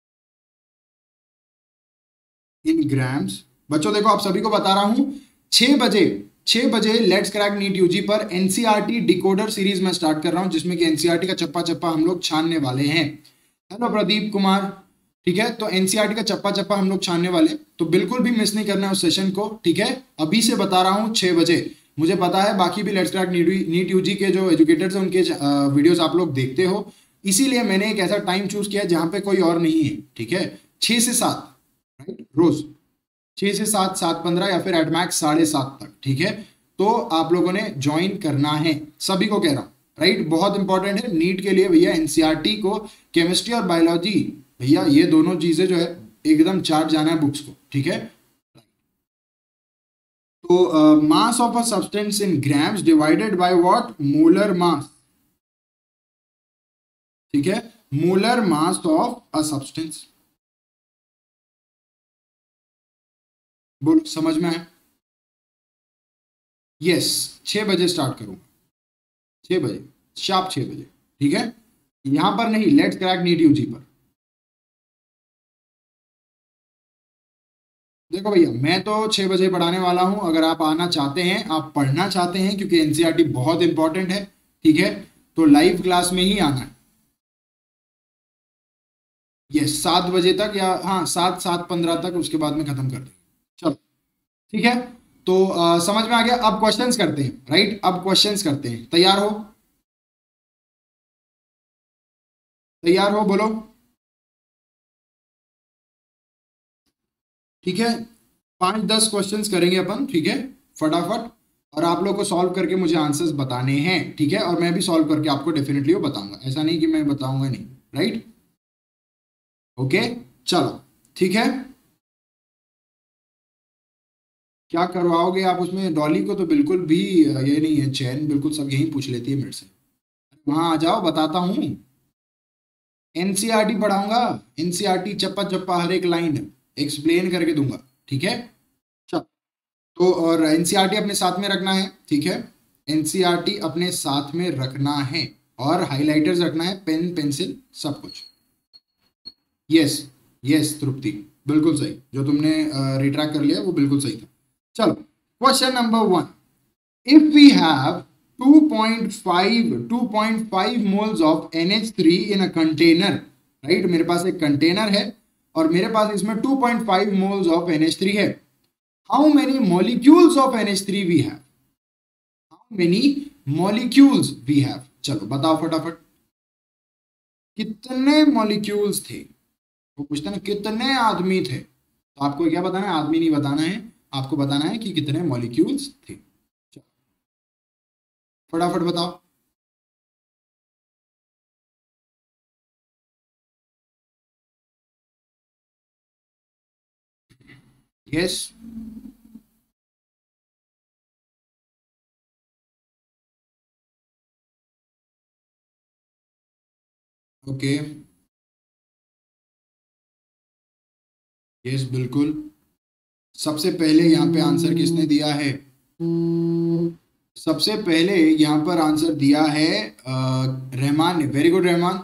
in grams. बच्चों देखो आप सभी को बता रहा हूं, छह बजे छह बजे लेट्स क्रैक नीट यूजी पर एनसीईआरटी डिकोडर सीरीज में स्टार्ट कर रहा हूं, जिसमें कि एनसीईआरटी का चप्पा चप्पा हम लोग छानने वाले हैं। हेलो प्रदीप कुमार, ठीक है। तो एनसीईआरटी का चप्पा चप्पा हम लोग छानने वाले, तो बिल्कुल भी मिस नहीं करना है उस सेशन को, ठीक है। अभी से बता रहा हूँ छह बजे, मुझे पता है बाकी भी लेट्स क्रैक नीट यूजी के जो एजुकेटर्स हैं उनके वीडियोस आप लोग देखते हो, इसीलिए मैंने एक ऐसा टाइम चूज किया जहां पे कोई और नहीं है, ठीक है। छह से सात, राइट, रोज छह से सात, सात पंद्रह या फिर एटमैक्स साढ़े सात तक, ठीक है। तो आप लोगों ने ज्वाइन करना है, सभी को कह रहा हूं, राइट। बहुत इंपॉर्टेंट है नीट के लिए भैया, एनसीईआरटी को केमिस्ट्री और बायोलॉजी, भैया ये दोनों चीजें जो है एकदम चाट जाना है बुक्स को, ठीक है। तो mass of a substance in grams divided by what, molar mass, ठीक है, molar mass of a substance. बोलो समझ में आया? यस, छह बजे स्टार्ट करूंगा, छह बजे, शार्प छह बजे, ठीक है। यहां पर नहीं, लेट्स क्रैक नीट यूजी पर। देखो भैया, मैं तो छह बजे पढ़ाने वाला हूं, अगर आप आना चाहते हैं, आप पढ़ना चाहते हैं, क्योंकि एनसीईआरटी बहुत इंपॉर्टेंट है, ठीक है, तो लाइव क्लास में ही आना है। यस, सात बजे तक, या हाँ सात सात पंद्रह तक, उसके बाद में खत्म कर देंगे। चलो ठीक है, तो आ, समझ में आ गया। अब क्वेश्चंस करते हैं, राइट, अब क्वेश्चंस करते हैं। तैयार हो? तैयार हो बोलो। ठीक है, पांच दस क्वेश्चंस करेंगे अपन, ठीक है, फटाफट, और आप लोग को सॉल्व करके मुझे आंसर्स बताने हैं, ठीक है, और मैं भी सॉल्व करके आपको डेफिनेटली वो बताऊंगा, ऐसा नहीं कि मैं बताऊंगा नहीं, राइट, ओके। चलो ठीक है, क्या करवाओगे आप उसमें? डॉली को तो बिल्कुल भी ये नहीं है चैन, बिल्कुल सब यही पूछ लेती है मेरे से। वहां आ जाओ, बताता हूँ, एनसीईआरटी पढ़ाऊंगा, एनसीईआरटी चप्पा चप्पा हर एक लाइन एक्सप्लेन करके दूंगा, ठीक है। चल, तो और एनसीईआरटी अपने साथ में रखना है, ठीक है, एनसीईआरटी अपने साथ में रखना है, और हाइलाइटर्स रखना है, पेन पेंसिल सब कुछ। यस यस तृप्ति, बिल्कुल सही, जो तुमने रिट्रैक्ट कर लिया वो बिल्कुल सही था। चलो, question number one, if we have two point five two point five moles of N H three in a container, right, मेरे पास एक कंटेनर है और मेरे पास इसमें two point five moles of N H three है, how many molecules of N H three we have? How many molecules we have? चलो बताओ फटाफट, कितने मॉलिक्यूल्स थे? वो पूछता है ना कितने आदमी थे, तो आपको क्या बताना है? आदमी नहीं बताना है, आपको बताना है कि कितने मॉलिक्यूल्स थे। फटाफट बताओ। यस, ओके, यस बिल्कुल। सबसे पहले यहाँ पे आंसर किसने दिया है? सबसे पहले यहाँ पर आंसर दिया है अ, रहमान ने, वेरी गुड रहमान,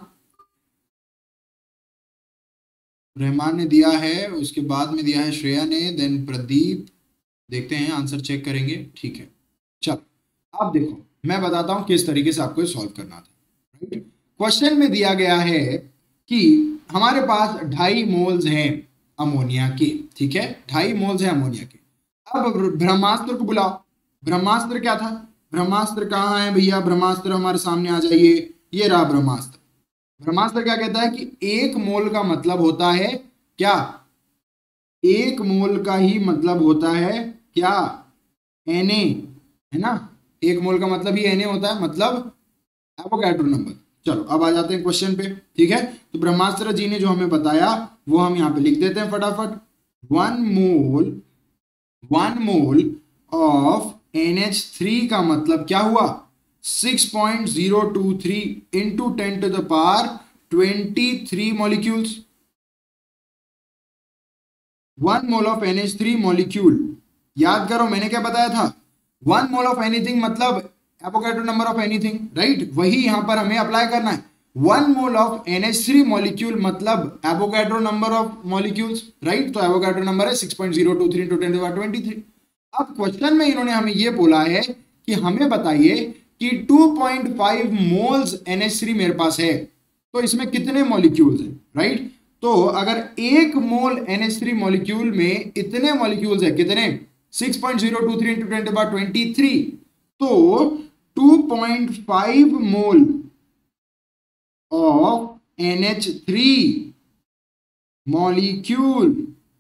रहमान ने दिया है, उसके बाद में दिया है श्रेया ने, देन प्रदीप, देखते हैं आंसर चेक करेंगे, ठीक है। चल, अब देखो मैं बताता हूं किस तरीके से आपको सॉल्व करना था, राइट। क्वेश्चन में दिया गया है कि हमारे पास ढाई मोल्स हैं अमोनिया के, ठीक है, ढाई मोल्स हैं अमोनिया के। अब ब्रह्मास्त्र को बुलाओ। ब्रह्मास्त्र क्या था? ब्रह्मास्त्र कहाँ है भैया? ब्रह्मास्त्र हमारे सामने आ जाइए, ये रहा ब्रह्मास्त्र। ब्रह्मास्त्र क्या कहता है कि एक मोल का मतलब होता है क्या? एक मोल का ही मतलब होता है क्या? Na, है ना, एक मोल का मतलब ही Na होता है, मतलब एवोगैड्रो नंबर। चलो अब आ जाते हैं क्वेश्चन पे, ठीक है। तो ब्रह्मास्त्र जी ने जो हमें बताया वो हम यहाँ पे लिख देते हैं फटाफट। One mole one mole of N H three का मतलब क्या हुआ? Six point zero two three into ten to the power twenty three molecules. One mole of N H three molecule, याद करो मैंने क्या बताया था? वन मोल ऑफ एनीथिंग मतलब Avogadro number of anything, right, वही यहां पर हमें अप्लाई करना है। One mole of N H three molecule मतलब Avogadro number of molecules, right, तो एवोगैड्रो नंबर है six point zero two three into ten to the power twenty three. अब क्वेश्चन में इन्होंने हमें ये बोला है कि हमें बताइए कि two point five moles N H three मेरे पास है, तो इसमें कितने मॉलिक्यूल्स हैं, राइट। तो अगर एक mole N H three molecule में इतने मॉलिक्यूल्स है, कितने? Six point zero two three into ten to the power twenty three, तो two point five mole of N H three molecule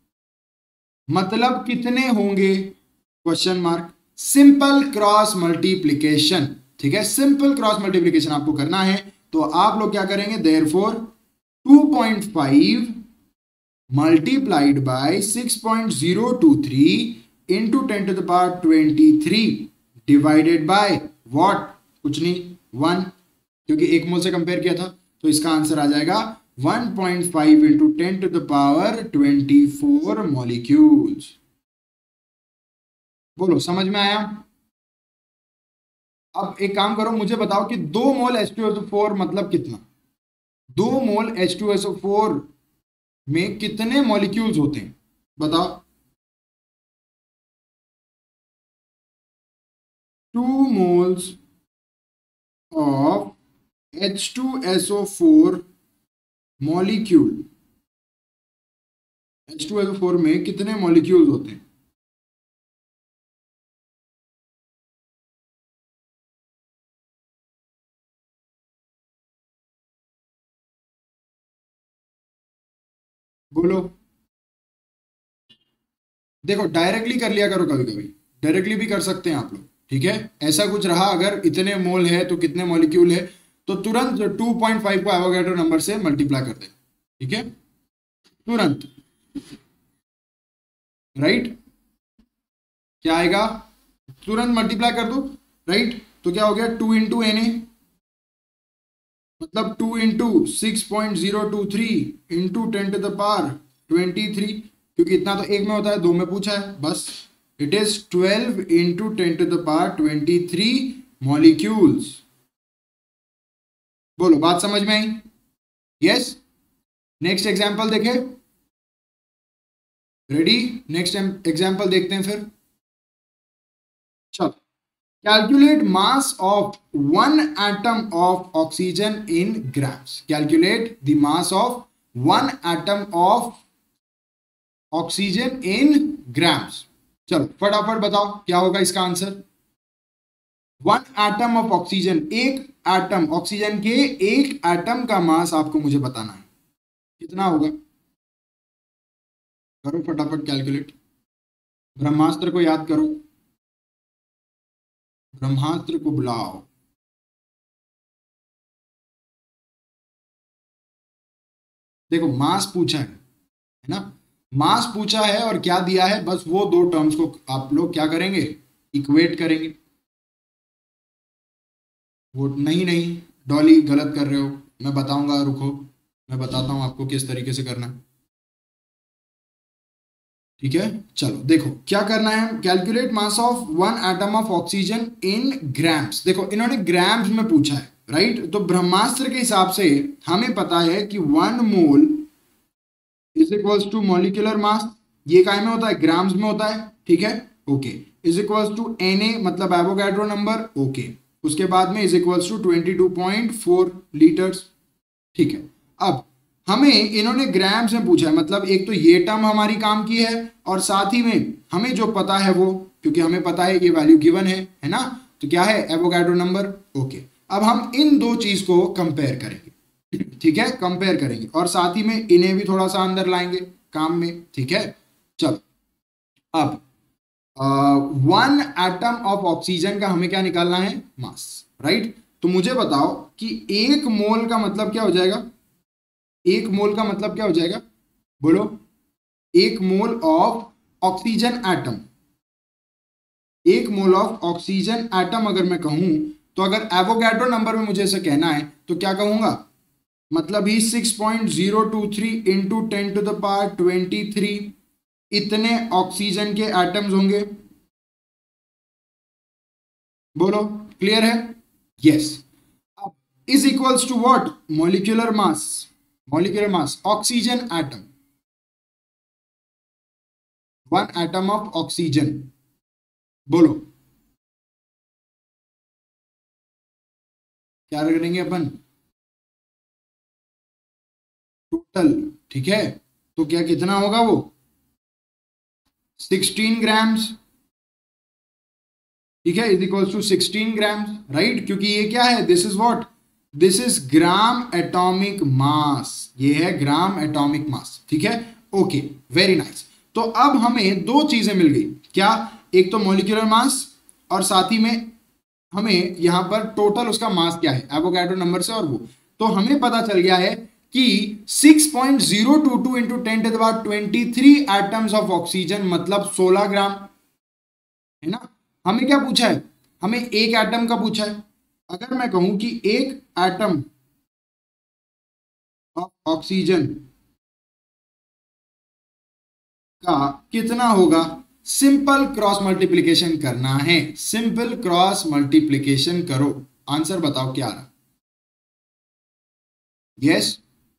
मतलब कितने होंगे? Question mark. Simple cross multiplication, ठीक है, सिंपल क्रॉस मल्टीप्लीकेशन आपको करना है, तो आप लोग क्या करेंगे? Therefore two point five multiplied by six point zero two three into ten to the power twenty three divided by what? कुछ नहीं, वन, क्योंकि एक मोल से कंपेयर किया था, तो इसका आंसर आ जाएगा one point five into ten to the power twenty four molecules. बोलो समझ में आया? अब एक काम करो, मुझे बताओ कि दो mole H two S O four मतलब कितना? दो mole H two S O four में कितने मॉलिक्यूल्स होते हैं बताओ? Two moles of H two S O four molecule, H two S O four में कितने मॉलिक्यूल्स होते हैं? बोलो। देखो डायरेक्टली कर लिया करो, कभी कभी डायरेक्टली भी कर सकते हैं आप लोग, ठीक है? ऐसा कुछ रहा अगर इतने मोल है तो कितने मॉलिक्यूल है, तो तुरंत टू पॉइंट फाइव को एवोगैड्रो नंबर से मल्टीप्लाई कर दे, ठीक है? तुरंत, राइट? क्या आएगा? तुरंत मल्टीप्लाई कर दो, राइट? तो क्या हो गया, टू इंटू एन ए मतलब two into six point zero two three into ten to the power twenty three, क्योंकि इतना तो एक में होता है, दो में पूछा है बस। It is twelve into ten to the power twenty three molecules. बोलो बात समझ में आई? यस। नेक्स्ट एग्जाम्पल देखे? रेडी? नेक्स्ट एग्जाम्पल देखते हैं फिर। चलो, calculate mass of one atom of oxygen in grams. Calculate the mass of one atom of oxygen in grams. चलो फटाफट बताओ क्या होगा इसका answer. One atom of oxygen, एक एटम ऑक्सीजन के एक एटम का मास आपको मुझे बताना है, कितना होगा? करो फटाफट कैलकुलेट, ब्रह्मास्त्र को याद करो, ब्रह्मास्त्र को बुलाओ। देखो मास पूछा है है ना, मास पूछा है और क्या दिया है, बस वो दो टर्म्स को आप लोग क्या करेंगे, इक्वेट करेंगे। वो नहीं नहीं डॉली गलत कर रहे हो, मैं बताऊंगा, रुको मैं बताता हूं आपको किस तरीके से करना है, ठीक है? चलो देखो क्या करना है, calculate mass of one atom of oxygen in grams. देखो इन्होंने ग्राम्स में पूछा है, राइट? तो ब्रह्मास्त्र के हिसाब से हमें पता है कि one mole is equals to molecular mass, ये काय में होता है, ग्राम्स में होता है, ठीक है? Okay, is equals to N A मतलब एवोगैड्रो नंबर, ओके, उसके बाद में is equals to twenty two point four litres, ठीक है? अब हमें इन्होंने ग्राम्स में पूछा है, मतलब एक तो ये टर्म हमारी काम की है और साथ ही में हमें जो पता है वो, क्योंकि हमें पता है ये वैल्यू गिवन है है ना, तो क्या है, एवोगैड्रो नंबर, ओके। अब हम इन दो चीज को कंपेयर करेंगे, ठीक है? कंपेयर करेंगे और साथ ही में इन्हें भी थोड़ा सा अंदर लाएंगे काम में, ठीक है? चलो अब वन एटम ऑफ ऑक्सीजन का हमें क्या निकालना है, मास, राइट? तो मुझे बताओ कि एक मोल का मतलब क्या हो जाएगा, एक मोल का मतलब क्या हो जाएगा, बोलो? एक मोल ऑफ ऑक्सीजन एटम, एक मोल ऑफ ऑक्सीजन एटम अगर मैं कहूं, तो अगर एवोगैड्रो नंबर में मुझे ऐसे कहना है तो क्या कहूंगा, मतलब ही six point zero two three into ten to the power twenty three इतने ऑक्सीजन के एटम्स होंगे। बोलो क्लियर है? यस। अब is equals to what, molecular mass, molecular mass oxygen atom, one atom of oxygen, बोलो क्या करेंगे अपन, टोटल, ठीक है? तो क्या कितना होगा वो, सिक्सटीन ग्राम्स, ठीक है? Is equals to sixteen grams, right? क्योंकि ये क्या है, this is what, this is gram atomic mass, ये है ग्राम एटॉमिक मास, ठीक है? Okay, very nice. तो अब हमें दो चीजें मिल गई, क्या, एक तो मॉलिक्यूलर मास और साथ ही में हमें यहां पर टोटल उसका मास क्या है एवोगैड्रो नंबर से, और वो तो हमें पता चल गया है कि six point zero two two into ten to the power twenty three atoms of oxygen मतलब सोलह ग्राम, है ना? हमें क्या पूछा है, हमें एक एटम का पूछा है। अगर मैं कहूं कि एक एटम ऑक्सीजन का कितना होगा? सिंपल क्रॉस मल्टीप्लिकेशन करना है, सिंपल क्रॉस मल्टीप्लिकेशन करो, आंसर बताओ क्या आ रहा? यस,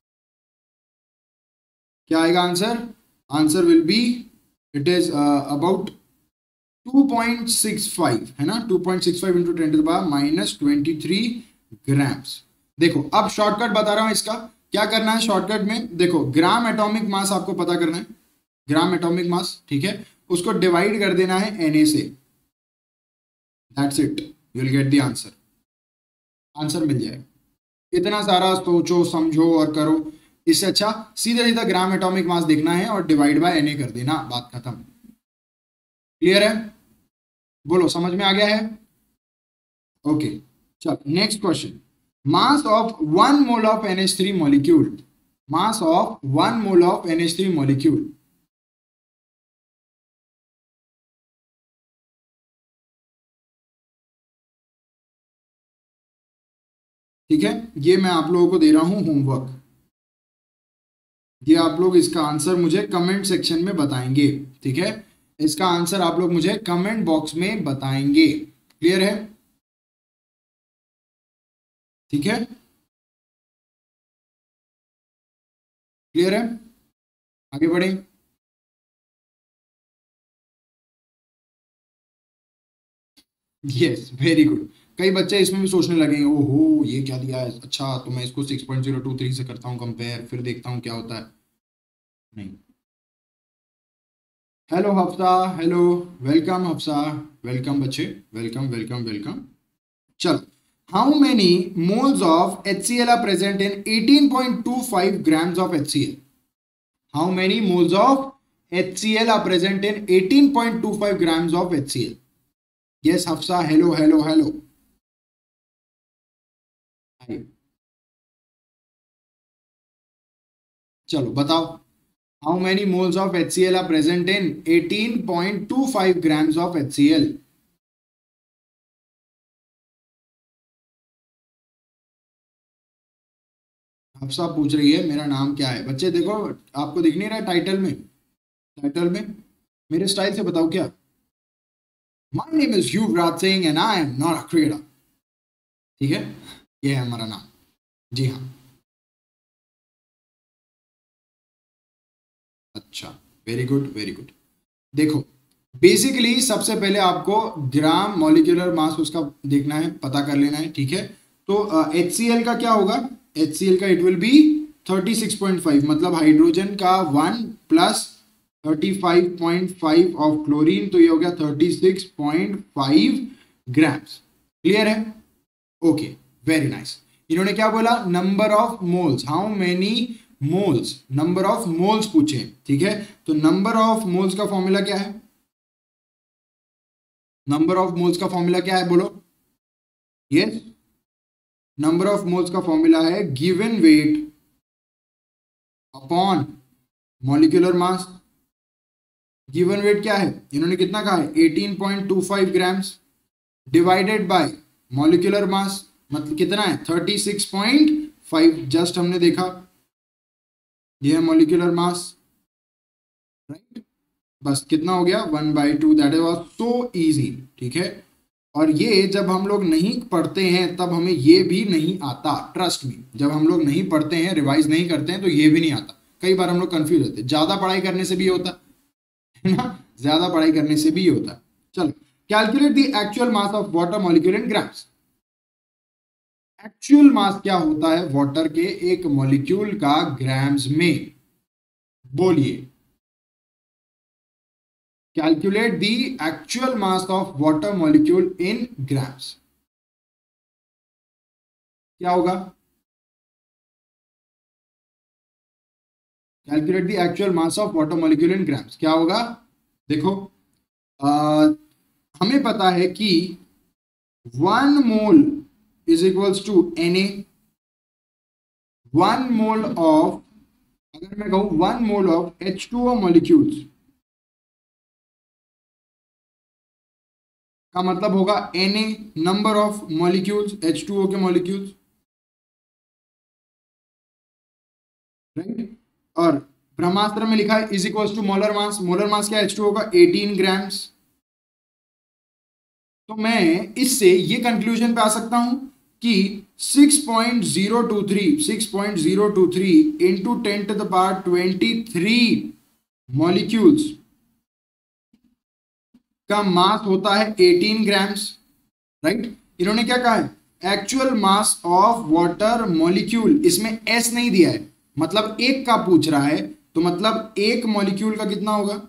क्या आएगा answer? Answer will be, it is about two point six five, है ना, two point six five into ten to the power minus twenty three grams. देखो अब शॉर्टकट बता रहा हूं इसका, क्या करना है शॉर्टकट में, देखो ग्राम एटॉमिक मास आपको पता करना है, ग्राम एटॉमिक मास, ठीक है, उसको डिवाइड कर देना है Na से, that's it, you will get the answer, answer मिल जाएगा। इतना सारा सोचो समझो और करो, इससे अच्छा सीधा सीधा ग्राम एटॉमिक मास देखना है और डिवाइड बाय Na कर देना, बात खत्म। क्लियर है? बोलो समझ में आ गया है? ओके, चलो next question. Mass of one mole of N H three molecule, mass of one mole of N H three molecule, ठीक है, ये मैं आप लोगों को दे रहा हूं होमवर्क, ये आप लोग इसका आंसर मुझे कमेंट सेक्शन में बताएंगे, ठीक है, इसका आंसर आप लोग मुझे कमेंट बॉक्स में बताएंगे। क्लियर है? ठीक है, क्लियर है, आगे बढ़े। Yes, very good. कई बच्चे इसमें भी सोचने लगे, ओहो ये क्या दिया है, अच्छा तो मैं इसको six point zero two three से करता हूँ कंपेयर, फिर देखता हूँ क्या होता है। नहीं, hello Hafsa, hello, welcome Hafsa, welcome बच्चे, वेलकम वेलकम वेलकम। चलो, how many moles of HCl are present in eighteen point two five grams of HCl? How many moles of HCl are present in eighteen point two five grams of HCl? Yes Hafsa, hello hello hello, चलो बताओ, how many moles of HCl are present in eighteen point two five grams of HCl? Hafsa पूछ रही है मेरा नाम क्या है। बच्चे देखो, आपको दिख नहीं रहा टाइटल में, टाइटल में मेरे स्टाइल से बताओ क्या? My name is Yuvraj Singh and I am not a cricketer, ठीक है, ये है हमारा नाम, जी हाँ। अच्छा, वेरी गुड वेरी गुड। देखो बेसिकली सबसे पहले आपको ग्राम मॉलिक्यूलर मास उसका देखना है, पता कर लेना है, ठीक है। तो एच सी एल का क्या होगा? एच सी एल का it will be thirty six point five, मतलब हाइड्रोजन का one plus thirty five point five of chlorine, तो ये हो गया thirty six point five grams. Clear है? Okay, very nice. इन्होंने क्या बोला? Number of moles, how many moles, number of moles पूछे, ठीक है। तो नंबर ऑफ मोल्स का फॉर्मूला क्या है? नंबर ऑफ मोल्स का फॉर्मूला क्या है, बोलो। यस, नंबर ऑफ मोल्स का फॉर्मूला है given weight upon molecular mass. Given weight क्या है? इन्होंने कितना कहा है? Eighteen point two five grams divided by molecular mass, मतलब कितना है? Thirty six point five, just हमने देखा, यह है मॉलिक्यूलर मास, राइट। बस कितना हो गया? One by two, that is was so easy, ठीक है। और ये जब हम लोग नहीं पढ़ते हैं तब हमें ये भी नहीं आता, ट्रस्ट मी, जब हम लोग नहीं पढ़ते हैं, रिवाइज नहीं करते हैं, तो ये भी नहीं आता। कई बार हम लोग कंफ्यूज होते हैं, ज्यादा पढ़ाई करने से भी होता है ना, ज्यादा पढ़ाई करने से भी होता है। चलो, calculate the actual mass of water molecule in grams. Actual mass क्या होता है वाटर के एक मॉलिक्यूल का ग्राम्स में? बोलिए। Calculate the actual mass of water molecule in grams, क्या होगा? Calculate the actual mass of water molecule in grams, क्या होगा? देखो, आ, हमें पता है कि one mole is equals to N A, one mole of, अगर मैं कहूं one mole of H two O molecules का मतलब होगा Na number of molecules, H two O के मॉलिक्यूल्स, राइट। और ब्रह्मास्त्र में लिखा है is equals to molar mass, molar mass क्या एच टू होगा एटीन ग्राम्स। तो मैं इससे ये कंक्लूजन पे आ सकता हूं कि six point zero two three six point zero two three into ten to the power twenty three molecules का मास होता है एटीन ग्राम्स, राइट। इन्होंने क्या कहा है actual mass of water molecule, इसमें एस नहीं दिया है, मतलब एक का पूछ रहा है, तो मतलब एक मॉलिक्यूल का कितना होगा,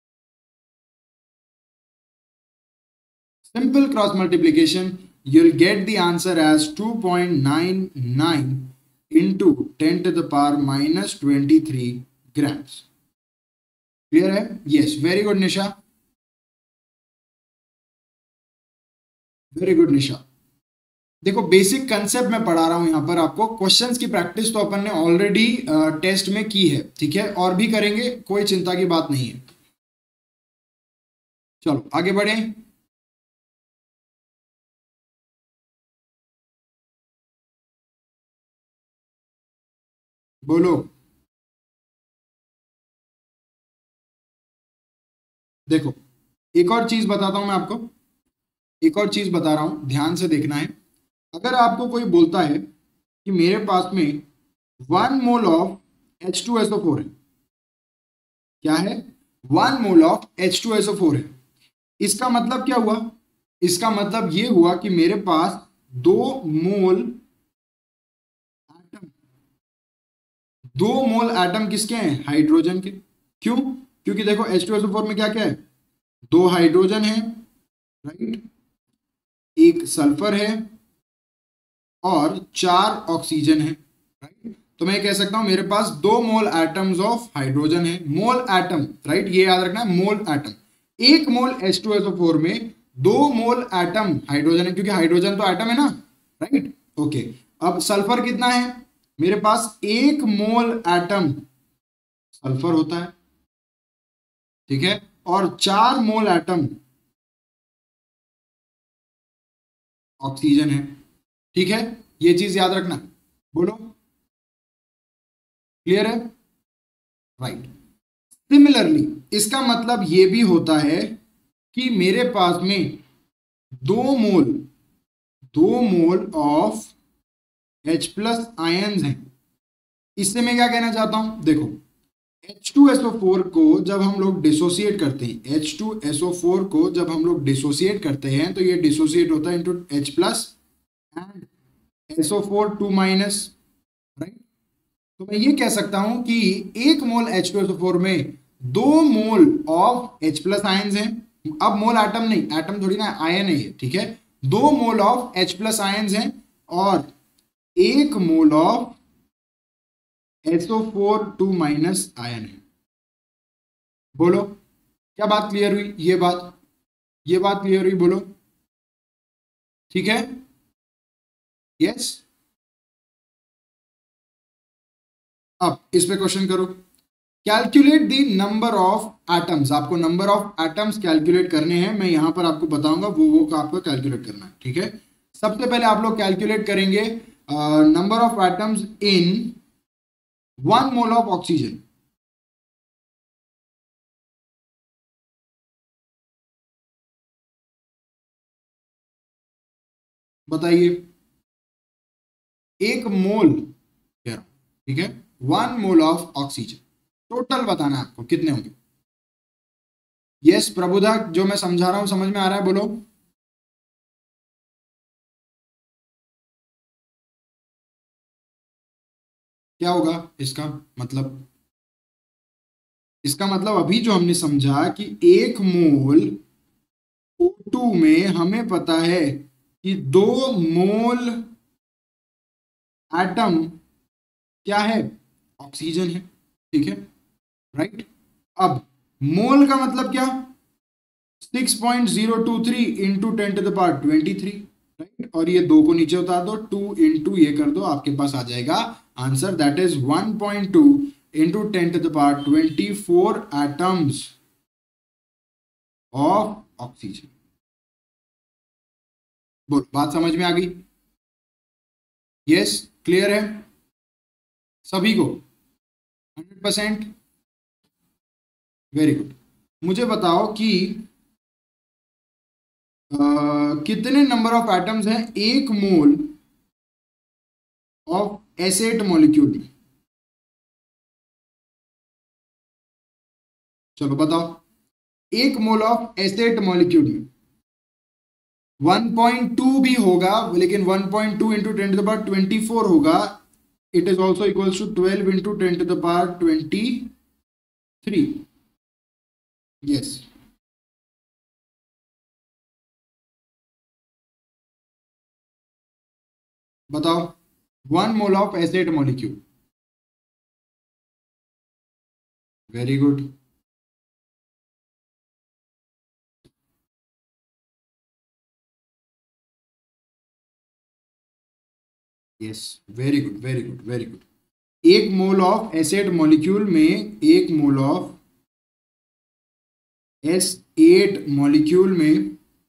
simple cross multiplication you'll get the answer as two point nine nine into ten to the power minus twenty-three grams। Clear है? Yes, very good Nisha, very good Nisha. देखो बेसिक कंसेप्ट मैं पढ़ा रहा हूं यहां पर आपको, क्वेश्चंस की प्रैक्टिस तो अपन ने ऑलरेडी टेस्ट में की है, ठीक है, और भी करेंगे, कोई चिंता की बात नहीं है। चलो आगे बढ़े। बोलो। देखो एक और चीज बताता हूं मैं आपको, एक और चीज बता रहा हूं, ध्यान से देखना है। अगर आपको कोई बोलता है कि मेरे पास में one mole of H two S O four है, क्या है, one mole of H two S O four है, इसका मतलब क्या हुआ, इसका मतलब ये हुआ कि मेरे पास दो मोल एटम, दो मोल एटम किसके हैं, हाइड्रोजन के। क्यों? क्योंकि देखो H two S O four में क्या क्या है, दो हाइड्रोजन है, राइट, एक सल्फर है और चार ऑक्सीजन है, राइट। तो मैं कह सकता हूं मेरे पास दो मोल एटम्स ऑफ हाइड्रोजन है, मोल एटम, राइट, ये याद रखना है, मोल एटम। एक मोल H two S O four में दो मोल एटम हाइड्रोजन है, क्योंकि हाइड्रोजन तो एटम है ना, राइट, ओके। अब सल्फर कितना है, मेरे पास एक मोल एटम सल्फर होता है, ठीक है, और चार मोल एटम ऑक्सीजन है, ठीक है, ये चीज याद रखना। बोलो, क्लियर है? राइट। सिमिलरली इसका मतलब ये भी होता है कि मेरे पास में दो मोल दो mole of H plus ions हैं। इससे मैं क्या कहना चाहता हूं, देखो H two S O four को जब हम लोग डिसोसिएट करते हैं, H two S O four को जब हम लोग डिसोसिएट करते हैं, तो ये डिसोसिएट होता है into H plus and S O four two minus, right. तो मैं ये कह सकता हूं कि एक मोल H two S O four में दो mole of H plus ions हैं। अब मोल एटम नहीं, एटम थोड़ी ना, आयन है ये, ठीक है, दो mole of H plus ions हैं और एक mole of S O four two minus ion है। बोलो क्या बात क्लियर हुई, ये बात, ये बात क्लियर हुई, बोलो, ठीक है, यस। अब इस पे क्वेश्चन करो, calculate the number of atoms, आपको नंबर ऑफ एटम्स कैलकुलेट करने हैं, मैं यहां पर आपको बताऊंगा वो वो का आपको कैलकुलेट करना है, ठीक है। सबसे पहले आप लोग कैलकुलेट करेंगे number of atoms in one mole of oxygen. बताइए, एक मोल, ठीक है, one mole of oxygen, total बताना है आपको कितने होंगे। यस प्रभुदा, जो मैं समझा रहा हूं समझ में आ रहा है, बोलो। क्या होगा इसका मतलब, इसका मतलब अभी जो हमने समझा कि एक मोल ओ टू में हमें पता है कि दो मोल एटम क्या है, ऑक्सीजन है, ठीक है, राइट। अब मोल का मतलब क्या, six point zero two three into ten to the power twenty three, right, और ये दो को नीचे उतार दो, टू इंटू ये कर दो, आपके पास आ जाएगा answer, that is one point two into ten to the power twenty four atoms of oxygen. बोल, बात समझ में आ गई? यस, क्लियर है सभी को? Hundred percent. Very good. मुझे बताओ कि अ, कितने नंबर ऑफ एटम्स हैं एक मोल ऑफ एसेट मॉलिक्यूल में? चलो बताओ। एक मोल ऑफ एसेट मॉलिक्यूल में वन पॉइंट टू भी होगा, लेकिन one point two into ten to the power twenty four होगा। It is also equals to twelve into ten to the power twenty three. Yes. बताओ। One mole of acid molecule. Very good. Yes, very good very good very good. एक mole of acid molecule में एक mole of acid molecule में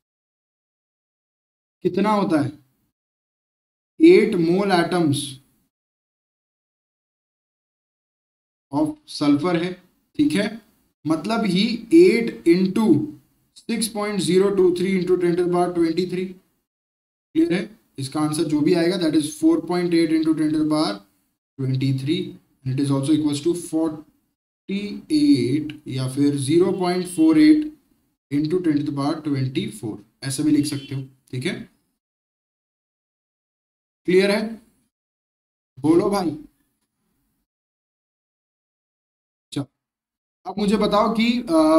कितना होता है? Eight mole atoms of sulphur है। ठीक है, मतलब ही eight into six point zero two three into ten to the power twenty three. Clear है? इसका आंसर जो भी आएगा that is four point eight into ten to the power twenty three. It is also equals to forty eight या फिर zero point four eight into ten to the power twenty four, ऐसा भी लिख सकते हो। ठीक है, क्लियर है? बोलो भाई। चलो अब मुझे बताओ कि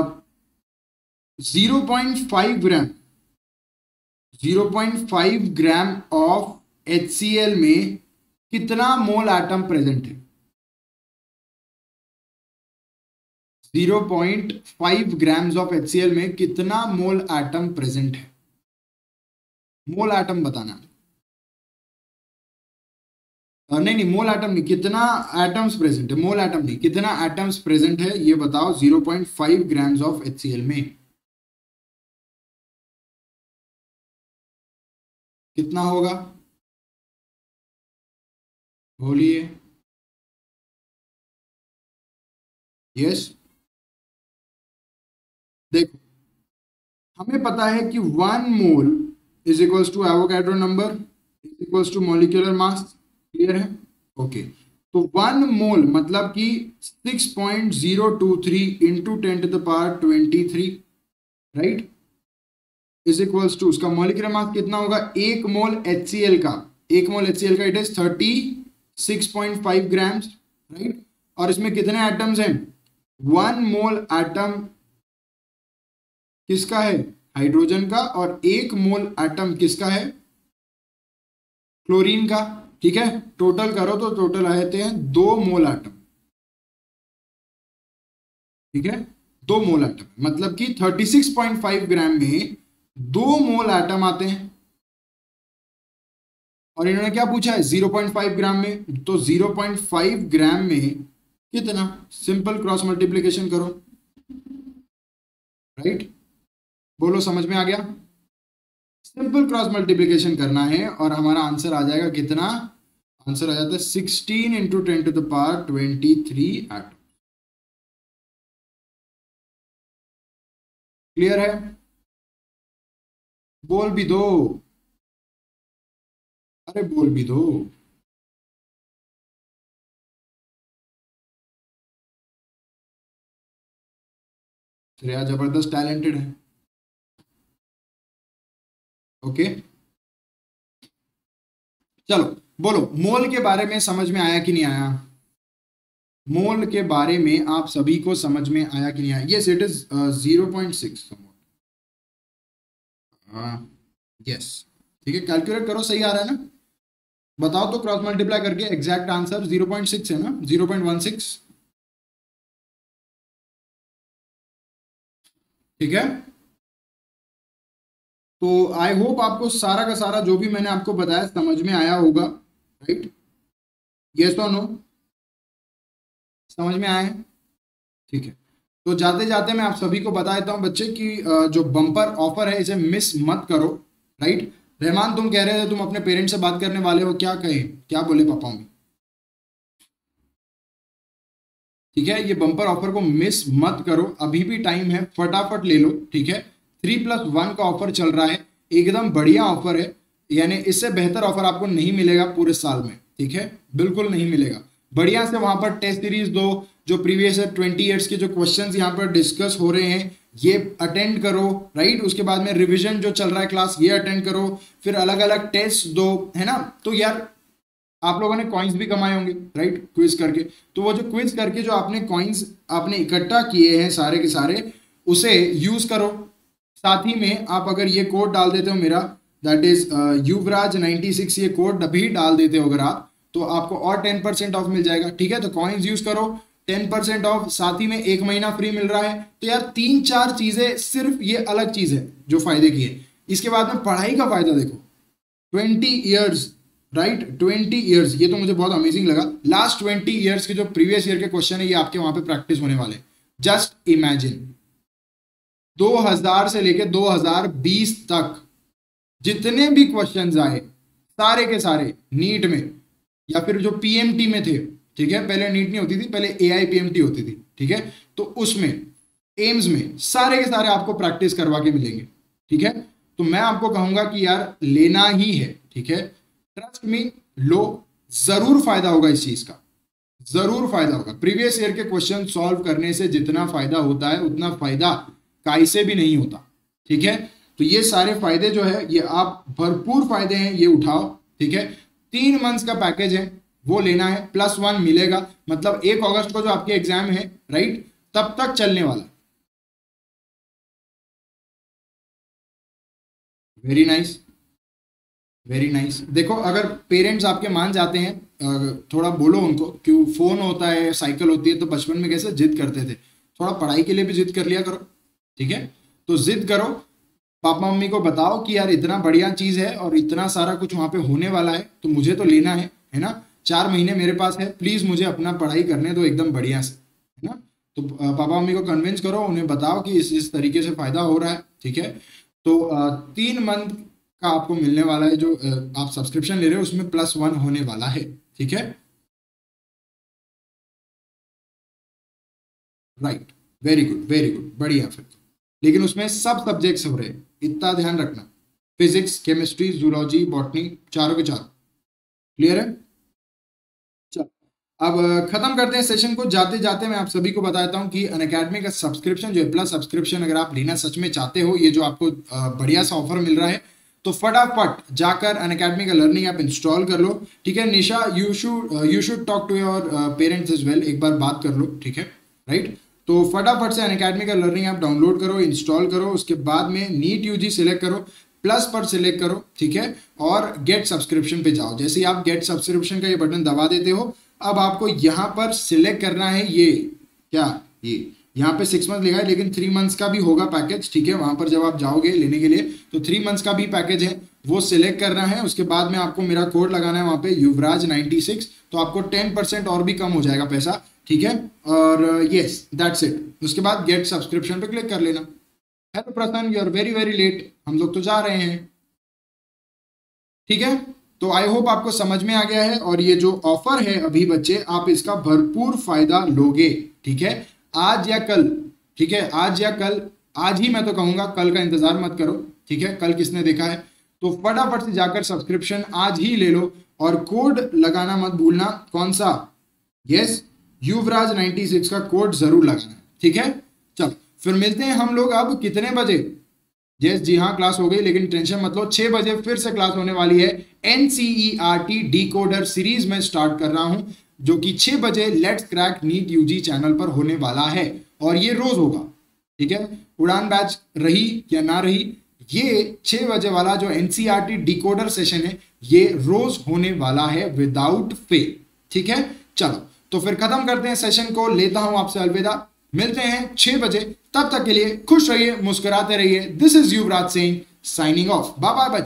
zero point five gram zero point five gram of H C L में कितना मोल एटम प्रेजेंट है? Zero point five grams of H C L में कितना मोल एटम प्रेजेंट है? मोल एटम बताना। नहीं नहीं, मोल एटम नहीं, कितना एटम्स प्रेजेंट है। मोल एटम नहीं, कितना एटम्स प्रेजेंट है ये बताओ zero point five grams of H C L में कितना होगा? बोलिए। यस। देखो, हमें पता है कि one mole is equals to Avogadro number is equals to molecular mass. Clear है? ओके, तो वन मोल मतलब कि six point zero two three into ten to the power twenty three, right, is equals to उसका molecular mass कितना होगा? एक मोल H C L का, एक मोल एच सी एल का it is thirty six point five grams, right. और इसमें कितने एटम्स हैं? वन मोल एटम किसका है? हाइड्रोजन का। और एक मोल एटम किसका है? क्लोरीन का। ठीक है, टोटल करो तो टोटल आ जाते हैं दो मोल एटम। ठीक है, दो मोल एटम मतलब कि thirty six point five gram में दो मोल एटम आते हैं। और इन्होंने क्या पूछा है? जीरो पॉइंट फाइव ग्राम में, तो जीरो पॉइंट फाइव ग्राम में कितना? सिंपल क्रॉस मल्टीप्लीकेशन करो, राइट। बोलो, समझ में आ गया? सिंपल क्रॉस मल्टीप्लीकेशन करना है और हमारा आंसर आ जाएगा कितना? आंसर आ जाता है sixteen into ten to the power twenty three atom. Clear है? बोल भी दो, अरे बोल भी दो। श्रेया जबरदस्त टैलेंटेड है। ओके, चलो बोलो, मोल के बारे में समझ में आया कि नहीं आया? मोल के बारे में आप सभी को समझ में आया कि नहीं आया? Yes, it is zero point six. Yes, ठीक है, कैलकुलेट करो, सही आ रहा है ना? बताओ तो क्रॉस मल्टीप्लाई करके exact answer zero point six है ना? Zero point one six. ठीक है, तो आई होप आपको सारा का सारा जो भी मैंने आपको बताया समझ में आया होगा, राइट? यस और नो? समझ में आया है? ठीक है, तो जाते जाते मैं आप सभी को बता देता हूं बच्चे कि अ, जो बम्पर ऑफर है इसे मिस मत करो, राइट। रहमान, तुम कह रहे थे तुम अपने पेरेंट्स से बात करने वाले हो, क्या कहे, क्या बोले पापा में? ठीक है, ये बम्पर ऑफर को मिस मत करो, अभी भी टाइम है, फटाफट ले लो। ठीक है, थ्री प्लस वन का ऑफर चल रहा है, एकदम बढ़िया ऑफर है, यानी इससे बेहतर ऑफर आपको नहीं मिलेगा पूरे साल में। ठीक है, बिल्कुल नहीं मिलेगा। बढ़िया से वहां पर टेस्ट सीरीज दो, जो प्रीवियस ट्वेंटी ईयर्स के जो क्वेश्चंस यहाँ पर डिस्कस हो रहे हैं ये अटेंड करो, राइट। उसके बाद में रिवीजन जो चल रहा है क्लास ये अटेंड करो, फिर अलग अलग टेस्ट दो, है ना। तो यार आप लोगों ने कॉइन्स भी कमाए होंगे, राइट, क्विज करके। तो वो जो क्विज करके जो आपने कॉइन्स आपने इकट्ठा किए हैं सारे के सारे, उसे यूज करो। साथ ही में आप अगर ये कोड डाल देते हो मेरा, that is Yuvraj ninety six, ये कोड अभी डाल देते हो अगर आप, तो आपको और टेन परसेंट ऑफ मिल जाएगा। ठीक है, तो कॉइन्स यूज करो, टेन परसेंट ऑफ, साथ ही में एक महीना फ्री मिल रहा है। तो यार तीन चार चीजें, सिर्फ ये अलग चीज है जो फायदे की है। इसके बाद में पढ़ाई का फायदा देखो, twenty years, right, twenty years, ये तो मुझे बहुत अमेजिंग लगा। लास्ट ट्वेंटी ईयर्स के जो प्रीवियस ईयर के क्वेश्चन है ये आपके वहां पे प्रैक्टिस होने वाले। जस्ट इमेजिन दो हज़ार से लेके दो हज़ार बीस तक जितने भी क्वेश्चंस आए सारे के सारे नीट में या फिर जो पीएमटी में थे, ठीक है, पहले नीट नहीं होती थी, पहले एआईपीएमटी होती थी। ठीक है, तो उसमें एम्स में सारे के सारे आपको प्रैक्टिस करवा के मिलेंगे। ठीक है, तो मैं आपको कहूंगा कि यार लेना ही है। ठीक है, ट्रस्ट मी, लो, जरूर फायदा होगा इस चीज का, जरूर फायदा होगा। प्रीवियस ईयर के क्वेश्चन सॉल्व करने से जितना फायदा होता है उतना फायदा काई से भी नहीं होता। ठीक है, तो ये सारे फायदे जो है ये आप, भरपूर फायदे हैं, ये उठाओ। ठीक है, तीन मंथ्स का पैकेज है वो लेना है, प्लस वन मिलेगा, मतलब एक अगस्त को जो आपके एग्जाम है, राइट, तब तक चलने वाला। Very nice, very nice. देखो अगर पेरेंट्स आपके मान जाते हैं, थोड़ा बोलो उनको, क्यों फोन होता है, साइकिल होती है, तो बचपन में कैसे जिद करते थे, थोड़ा पढ़ाई के लिए भी जिद कर लिया करो। ठीक है, तो जिद करो, पापा मम्मी को बताओ कि यार इतना बढ़िया चीज है और इतना सारा कुछ वहां पे होने वाला है, तो मुझे तो लेना है, है ना। चार महीने मेरे पास है, प्लीज मुझे अपना पढ़ाई करने दो एकदम बढ़िया से, है ना। तो पापा मम्मी को कन्विंस करो, उन्हें बताओ कि इस इस तरीके से फायदा हो रहा है। ठीक है, तो तीन मंथ का आपको मिलने वाला है, जो आप सब्सक्रिप्शन ले रहे हो उसमें प्लस वन होने वाला है। ठीक है, right, very good, very good, बढ़िया। फिर लेकिन उसमें सब सब्जेक्ट्स हो रहे हैं, इतना ध्यान रखना, फिजिक्स, केमिस्ट्री, जूलॉजी, बॉटनी, चारों के चारों। क्लियर है? चल अब खत्म करते हैं सेशन को। जाते जाते मैं आप सभी को बताता हूं कि अनअकैडमी का सब्सक्रिप्शन जो है, प्लस सब्सक्रिप्शन अगर आप लेना सच में चाहते हो, ये जो आपको बढ़िया सा ऑफर मिल रहा है, तो फटाफट जाकर अनअकैडमी का लर्निंग ऐप इंस्टॉल कर लो। ठीक है, Nisha, you should you should talk to your parents as well, एक बार बात कर लो। ठीक है, राइट, तो फटाफट से अनअकैडमी का लर्निंग ऐप डाउनलोड करो, इंस्टॉल करो, उसके बाद में नीट यूजी सिलेक्ट करो, प्लस पर सिलेक्ट करो। ठीक है, और गेट सब्सक्रिप्शन पे जाओ। जैसे ही आप गेट सब्सक्रिप्शन का ये बटन दबा देते हो, अब आपको यहाँ पर सिलेक्ट करना है, ये क्या, ये यहाँ पे सिक्स मंथ लिखा है, लेकिन थ्री मंथ्स का भी होगा पैकेज। ठीक है, वहां पर जब आप जाओगे लेने के लिए तो थ्री मंथ्स का भी पैकेज है, वो सिलेक्ट करना है। उसके बाद में आपको मेरा कोड लगाना है वहां पे, युवराज नाइन्टी सिक्स, तो आपको टेन परसेंट और भी कम हो जाएगा पैसा। ठीक है, और यस दैट्स इट। उसके बाद गेट सब्सक्रिप्शन पे क्लिक कर लेना। Hello Prasann, you are very very late, हम लोग तो जा रहे हैं। ठीक है, तो आई होप आपको समझ में आ गया है, और ये जो ऑफर है अभी बच्चे, आप इसका भरपूर फायदा लोगे। ठीक है, आज या कल, ठीक है, आज या कल, आज ही मैं तो कहूंगा, कल का इंतजार मत करो। ठीक है, कल किसने देखा है, तो फटाफट से जाकर सब्सक्रिप्शन आज ही ले लो, और कोड लगाना मत भूलना। कौन सा? यस, युवराज नाइन्टी सिक्स का कोड जरूर लगाना है। ठीक है, चलो फिर मिलते हैं हम लोग अब कितने बजे। यस जी हाँ, क्लास हो गई, लेकिन टेंशन मत लो, छह बजे फिर से क्लास होने वाली है। एनसीईआरटी डीकोडर सीरीज में स्टार्ट कर रहा हूं, जो कि छह बजे let's crack NEET UG channel पर होने वाला है, और ये रोज होगा। ठीक है, उड़ान बैच रही या ना रही, ये छह बजे वाला जो एनसीईआरटी डीकोडर सेशन है ये रोज होने वाला है विदाउट फेल। ठीक है, चलो तो फिर खत्म करते हैं सेशन को, लेता हूं आपसे अलविदा, मिलते हैं छह बजे, तब तक के लिए खुश रहिए, मुस्कुराते रहिए। This is Yuvraj Singh signing off, bye bye.